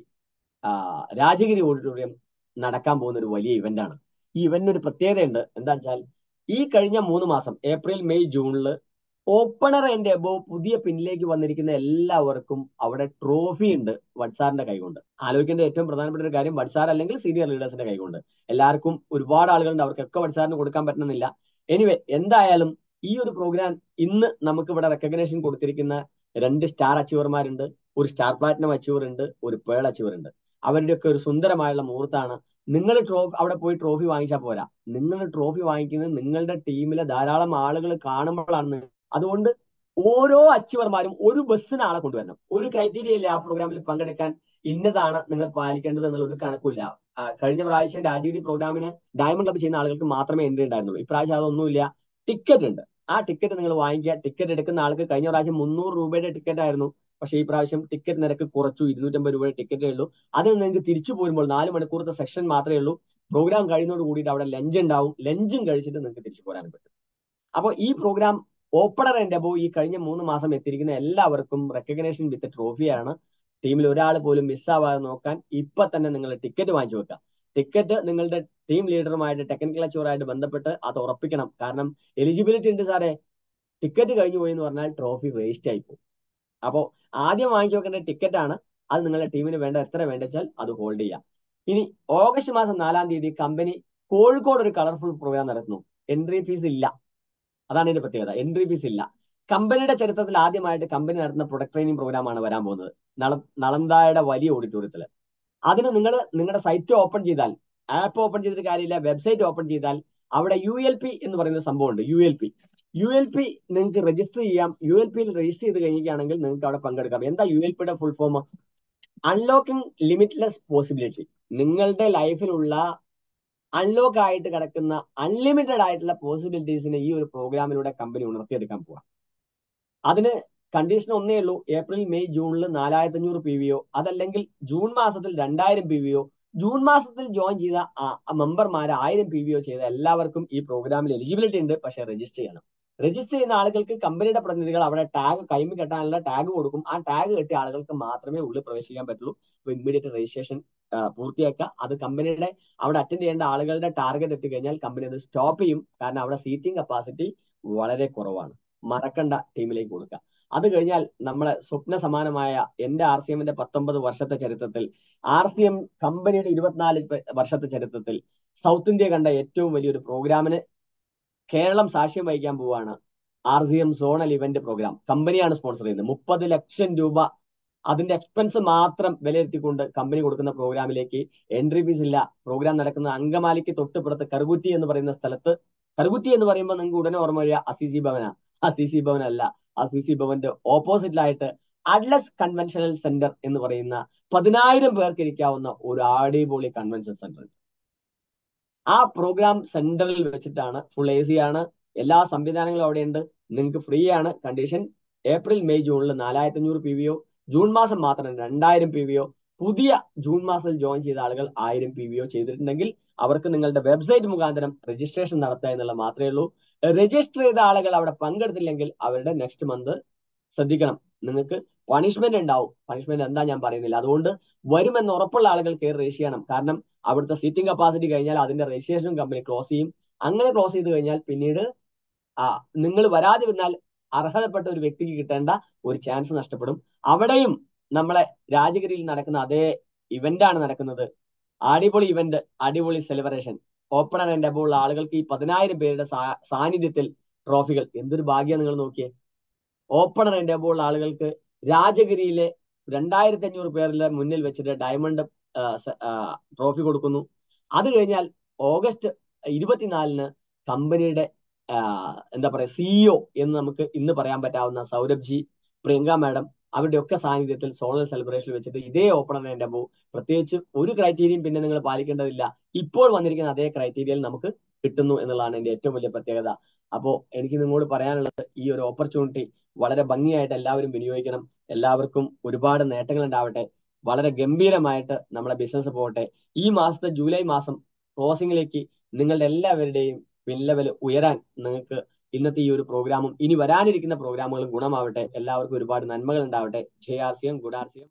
രാജഗിരി ഓഡിറ്റോറിയം നടക്കാൻ പോകുന്ന ഒരു വലിയ ഇവന്റ് ആണ്. ഈ ഇവന്റിന് ഒരു പ്രത്യേകതയുണ്ട്. എന്താ വെച്ചാൽ ഈ കഴിഞ്ഞ മൂന്ന് മാസം ഏപ്രിൽ മെയ് ജൂണില് ഓപ്പണർ ആൻഡ് എബോ പുതിയ പിന്നിലേക്ക് വന്നിരിക്കുന്ന എല്ലാവർക്കും അവിടെ ട്രോഫി ഉണ്ട് വഡ്സാറിന്റെ കൈകൊണ്ട്. ആലോചിക്കേണ്ട ഏറ്റവും പ്രധാനപ്പെട്ട ഒരു കാര്യം, വഡ്സാർ അല്ലെങ്കിൽ സീനിയർ ലീഡേഴ്സിന്റെ കൈകൊണ്ട്. എല്ലാവർക്കും ഒരുപാട് ആളുകളുണ്ട്, അവർക്കൊക്കെ വഡ്സാറിന് കൊടുക്കാൻ പറ്റുന്നില്ല. എനിവേ, എന്തായാലും ഈ ഒരു പ്രോഗ്രാം ഇന്ന് നമുക്ക് ഇവിടെ റെക്കഗ്നേഷൻ കൊടുത്തിരിക്കുന്ന രണ്ട് സ്റ്റാർ അച്ചീവർമാരുണ്ട്, ഒരു സ്റ്റാർ പ്ലാറ്റിനം അച്ചീവർ ഉണ്ട്, ഒരു പേൾ അച്ചീവർ ഉണ്ട്. അവരുടെയൊക്കെ ഒരു സുന്ദരമായുള്ള മുഹൂർത്താണ്. നിങ്ങൾ ട്രോഫി അവിടെ പോയി ട്രോഫി വാങ്ങിച്ചാൽ പോരാ, നിങ്ങൾ ട്രോഫി വാങ്ങിക്കുന്നത് നിങ്ങളുടെ ടീമിലെ ധാരാളം ആളുകൾ കാണുമ്പോഴാണ്. അതുകൊണ്ട് ഓരോ അച്ചീവർമാരും ഒരു ബസ്സിന് ആളെ കൊണ്ടുവരണം. ഒരു ക്രൈറ്റീരിയ ഇല്ല ആ പ്രോഗ്രാമിൽ പങ്കെടുക്കാൻ ഇന്നതാണ് നിങ്ങൾ പാലിക്കേണ്ടത് എന്നുള്ള ഒരു കണക്കില്ല. കഴിഞ്ഞ പ്രാവശ്യം രാജഗിരി പ്രോഗ്രാമിന് ഡയമണ്ട് ക്ലബ് ചെയ്യുന്ന ആളുകൾക്ക് മാത്രമേ എൻട്രി ഉണ്ടായിരുന്നുള്ളൂ. ഇപ്രാവശ്യം അതൊന്നുമില്ല, ടിക്കറ്റ് ഉണ്ട്. ആ ടിക്കറ്റ് നിങ്ങൾ വാങ്ങിക്കുക. ടിക്കറ്റ് എടുക്കുന്ന ആൾക്ക് കഴിഞ്ഞ പ്രാവശ്യം മുന്നൂറ് രൂപയുടെ ടിക്കറ്റ് ആയിരുന്നു, പക്ഷേ ഈ പ്രാവശ്യം ടിക്കറ്റ് നിരക്ക് കുറച്ചു, ഇരുന്നൂറ്റമ്പത് രൂപയുടെ ടിക്കറ്റേ ഉള്ളൂ. അതിൽ നിങ്ങൾക്ക് തിരിച്ചു പോരുമ്പോൾ നാല് മണിക്കൂറത്തെ സെക്ഷൻ മാത്രമേ ഉള്ളൂ. പ്രോഗ്രാം കഴിയുന്നതോട് കൂടിയിട്ട് അവിടെ ലഞ്ച് ഉണ്ടാവും. ലഞ്ചും കഴിച്ചിട്ട് നിങ്ങൾക്ക് തിരിച്ചു പോരാനും പറ്റും. അപ്പോൾ ഈ പ്രോഗ്രാം ഓപ്പണർ ആൻഡ് അബോ ഈ കഴിഞ്ഞ മൂന്ന് മാസം എത്തിയിരിക്കുന്ന എല്ലാവർക്കും റെക്കഗ്നേഷൻ വിത്ത് ട്രോഫിയാണ്. ടീമിൽ ഒരാൾ പോലും മിസ്സാവാതെ നോക്കാൻ ഇപ്പൊ തന്നെ നിങ്ങൾ ടിക്കറ്റ് വാങ്ങിച്ചു വെക്കുക. ടിക്കറ്റ് നിങ്ങളുടെ ടീം ലീഡറുമായിട്ട് ടെക്നിക്കൽ അച്ചീവറായിട്ട് ബന്ധപ്പെട്ട് അത് ഉറപ്പിക്കണം. കാരണം എലിജിബിലിറ്റി ഉണ്ട് സാറേ, ടിക്കറ്റ് കഴിഞ്ഞു പോയി എന്ന് പറഞ്ഞാൽ ട്രോഫി വേസ്റ്റ് ആയി പോകും. അപ്പോൾ ആദ്യം വാങ്ങിച്ചു വെക്കേണ്ട ടിക്കറ്റ് ആണ്. അത് നിങ്ങളുടെ ടീമിന് വേണ്ട എത്ര വേണ്ട വെച്ചാൽ അത് ഹോൾഡ് ചെയ്യാം. ഇനി ഓഗസ്റ്റ് മാസം നാലാം തീയതി കമ്പനി കോഴിക്കോട് ഒരു കളർഫുൾ പ്രോഗ്രാം നടത്തുന്നു. എൻട്രി ഫീസ് ഇല്ല, അതാണ് ഇതിന്റെ പ്രത്യേകത. എൻട്രി ഫീസ് ഇല്ല. കമ്പനിയുടെ ചരിത്രത്തിൽ ആദ്യമായിട്ട് കമ്പനി നടത്തുന്ന പ്രൊഡക്ട് ട്രെയിനിങ് പ്രോഗ്രാം ആണ് വരാൻ പോകുന്നത് നള നളന്ദയുടെ വലിയ ഓഡിറ്റോറിയത്തിൽ. അതിന് നിങ്ങൾ നിങ്ങളുടെ സൈറ്റ് ഓപ്പൺ ചെയ്താൽ, ആപ്പ് ഓപ്പൺ ചെയ്തിട്ട് കാര്യമില്ല, വെബ്സൈറ്റ് ഓപ്പൺ ചെയ്താൽ അവിടെ യു എൽ പി എന്ന് പറയുന്ന സംഭവമുണ്ട്. U L P U L P നിങ്ങൾക്ക് രജിസ്റ്റർ ചെയ്യാം. യു എൽ പിയിൽ രജിസ്റ്റർ ചെയ്ത് കഴിഞ്ഞിട്ടാണെങ്കിൽ നിങ്ങൾക്ക് അവിടെ പങ്കെടുക്കാം. എന്താ യു എൽ പിയുടെ full form? Unlocking limitless possibility. നിങ്ങളുടെ ലൈഫിലുള്ള അൺലോക്ക് ആയിട്ട് കിടക്കുന്ന അൺലിമിറ്റഡ് ആയിട്ടുള്ള പോസിബിലിറ്റീസിനെ ഈ ഒരു പ്രോഗ്രാമിലൂടെ കമ്പനി ഉണർത്തിയെടുക്കാൻ പോവാം. അതിന് കണ്ടീഷൻ ഒന്നേ ഉള്ളൂ, ഏപ്രിൽ മെയ് ജൂണിൽ നാലായിരത്തി അഞ്ഞൂറ് പി വിയോ, അതല്ലെങ്കിൽ ജൂൺ മാസത്തിൽ രണ്ടായിരം പി വിയോ, ജൂൺ മാസത്തിൽ ജോയിൻ ചെയ്ത മെമ്പർമാരെ ആയിരം പി വിയോ ചെയ്ത എല്ലാവർക്കും ഈ പ്രോഗ്രാമിൽ എലിജിബിലിറ്റി ഉണ്ട്. പക്ഷേ രജിസ്റ്റർ ചെയ്യണം. രജിസ്റ്റർ ചെയ്യുന്ന ആളുകൾക്ക് കമ്പനിയുടെ പ്രതിനിധികൾ അവിടെ ടാഗ് കൈമി കെട്ടാനുള്ള ടാഗ് കൊടുക്കും. ആ ടാഗ് കെട്ടിയ ആളുകൾക്ക് മാത്രമേ ഉള്ളിൽ പ്രവേശിക്കാൻ പറ്റുള്ളൂ. അപ്പോൾ ഇമ്മീഡിയറ്റ് രജിസ്ട്രേഷൻ പൂർത്തിയാക്കുക. അത് കമ്പനിയുടെ അവിടെ അറ്റൻഡ് ചെയ്യേണ്ട ആളുകളുടെ ടാർഗറ്റ് എത്തിക്കഴിഞ്ഞാൽ കമ്പനി അത് സ്റ്റോപ്പ് ചെയ്യും. കാരണം അവിടെ സീറ്റിംഗ് കപ്പാസിറ്റി വളരെ കുറവാണ്. മറക്കണ്ട, ടീമിലേക്ക് കൊടുക്കുക. അത് കഴിഞ്ഞാൽ നമ്മളെ സ്വപ്ന സമാനമായ എന്റെ ആർ സി എമ്മിന്റെ പത്തൊമ്പത് വർഷത്തെ ചരിത്രത്തിൽ, ആർ സി എം കമ്പനിയുടെ ഇരുപത്തിനാല് വർഷത്തെ ചരിത്രത്തിൽ സൗത്ത് ഇന്ത്യ കണ്ട ഏറ്റവും വലിയൊരു പ്രോഗ്രാമിന് കേരളം സാക്ഷ്യം വഹിക്കാൻ പോവുകയാണ്. R C M zonal event programme കമ്പനിയാണ് സ്പോൺസർ ചെയ്യുന്നത്. മുപ്പത് ലക്ഷം രൂപ അതിന്റെ എക്സ്പെൻസ് മാത്രം വിലയിരുത്തിക്കൊണ്ട് കമ്പനി കൊടുക്കുന്ന പ്രോഗ്രാമിലേക്ക് എൻട്രി ഫീസ് ഇല്ല. പ്രോഗ്രാം നടക്കുന്ന അങ്കമാലിക്ക് തൊട്ടുപുറത്ത് കറുകുറ്റി എന്ന് പറയുന്ന സ്ഥലത്ത്. കറുകുറ്റി എന്ന് പറയുമ്പോൾ നിങ്ങൾക്ക് ഉടനെ ഓർമ്മ വരിക അസിസി ഭവന. അസിസി ഭവൻ അല്ല, അസിസി ഭവന്റെ ഓപ്പോസിറ്റിലായിട്ട് അഡ്ലസ് കൺവെൻഷണൽ സെന്റർ എന്ന് പറയുന്ന പതിനായിരം പേർക്ക് ഇരിക്കാവുന്ന ഒരു അടിപൊളി കൺവെൻഷൻ സെന്റർ. ആ പ്രോഗ്രാം സെന്ററിൽ വെച്ചിട്ടാണ്. ഫുൾ എ സി ആണ്, എല്ലാ സംവിധാനങ്ങളും അവിടെയുണ്ട്. നിങ്ങൾക്ക് ഫ്രീ ആണ്. കണ്ടീഷൻ ഏപ്രിൽ മെയ് ജൂണിൽ നാലായിരത്തി അഞ്ഞൂറ് പി വിയോ, ജൂൺ മാസം മാത്രം രണ്ടായിരം പി വിയോ. പുതിയ ജൂൺ മാസത്തിൽ ജോയിൻ ചെയ്ത ആളുകൾ ആയിരം പി വിയോ ചെയ്തിട്ടുണ്ടെങ്കിൽ അവർക്ക് നിങ്ങളുടെ വെബ്സൈറ്റ് മുഖാന്തരം രജിസ്ട്രേഷൻ നടത്തുക എന്നുള്ള മാത്രമേ ഉള്ളൂ. രജിസ്റ്റർ ചെയ്ത ആളുകൾ അവിടെ പങ്കെടുത്തില്ലെങ്കിൽ അവരുടെ നെക്സ്റ്റ് മന്ത് ശ്രദ്ധിക്കണം, നിങ്ങൾക്ക് പണിഷ്മെന്റ് ഉണ്ടാവും. പണിഷ്മെന്റ് എന്താ ഞാൻ പറയുന്നില്ല. അതുകൊണ്ട് വരുമെന്ന് ഉറപ്പുള്ള ആളുകൾ കയറി രജിസ്റ്റർ ചെയ്യണം. കാരണം അവിടുത്തെ സീറ്റിംഗ് കപ്പാസിറ്റി കഴിഞ്ഞാൽ അതിന്റെ രജിസ്ട്രേഷൻ കമ്പനി ക്ലോസ് ചെയ്യും. അങ്ങനെ ക്ലോസ് ചെയ്ത് കഴിഞ്ഞാൽ പിന്നീട് ആ നിങ്ങൾ വരാതിരുന്നാൽ അർഹതപ്പെട്ട ഒരു വ്യക്തിക്ക് കിട്ടേണ്ട ഒരു ചാൻസ് നഷ്ടപ്പെടും. അവിടെയും നമ്മളെ രാജഗിരിയിൽ നടക്കുന്ന അതേ ഇവന്റ് ആണ് നടക്കുന്നത്. അടിപൊളി ഇവന്റ്, അടിപൊളി സെലിബ്രേഷൻ. ഓപ്പണർ ആൻഡ് അബോ ഉള്ള ആളുകൾക്ക് ഈ പതിനായിരം പേരുടെ സാന്നിധ്യത്തിൽ ട്രോഫികൾ. എന്തൊരു ഭാഗ്യം നിങ്ങൾ നോക്കിയേ. ഓപ്പണർ ആൻഡ് അബോ ഉള്ള ആളുകൾക്ക് രാജഗിരിയിലെ രണ്ടായിരത്തി അഞ്ഞൂറ് പേരുടെ മുന്നിൽ വെച്ചിട്ട് ഡയമണ്ട് ട്രോഫി കൊടുക്കുന്നു. അത് കഴിഞ്ഞാൽ ഓഗസ്റ്റ് ഇരുപത്തിനാലിന് കമ്പനിയുടെ എന്താ പറയുക സിഇഒ എന്ന് നമുക്ക് ഇന്ന് പറയാൻ പറ്റാവുന്ന സൗരഭ് ജി, പ്രിയങ്ക മാഡം, അവരുടെ ഒക്കെ സാന്നിധ്യത്തിൽ സോണൽ സെലിബ്രേഷനിൽ വെച്ചിട്ട് ഇതേ ഓപ്പണർ ആൻഡ് അബോ, പ്രത്യേകിച്ച് ഒരു ക്രൈറ്റീരിയയും പിന്നെ നിങ്ങൾ പാലിക്കേണ്ടതില്ല. ഇപ്പോൾ വന്നിരിക്കുന്ന അതേ ക്രൈറ്റീരിയയിൽ നമുക്ക് കിട്ടുന്നു എന്നുള്ളതാണ് എൻ്റെ ഏറ്റവും വലിയ പ്രത്യേകത. അപ്പോൾ എനിക്ക് നിങ്ങളോട് പറയാനുള്ളത്, ഈ ഒരു ഓപ്പർച്യൂണിറ്റി വളരെ ഭംഗിയായിട്ട് എല്ലാവരും വിനിയോഗിക്കണം. എല്ലാവർക്കും ഒരുപാട് നേട്ടങ്ങൾ ഉണ്ടാവട്ടെ. വളരെ ഗംഭീരമായിട്ട് നമ്മളെ ബിസിനസ് പോകട്ടെ. ഈ മാസത്തെ ജൂലൈ മാസം ക്ലോസിംഗിലേക്ക് നിങ്ങളുടെ എല്ലാവരുടെയും സ്പിൻ ലെവൽ ഉയരാൻ നിങ്ങൾക്ക് ഇന്നത്തെ ഈ ഒരു പ്രോഗ്രാമും ഇനി വരാനിരിക്കുന്ന പ്രോഗ്രാമുകളും ഗുണമാവട്ടെ. എല്ലാവർക്കും ഒരുപാട് നന്മകൾ ഉണ്ടാവട്ടെ. ജയ R C M, good R C M.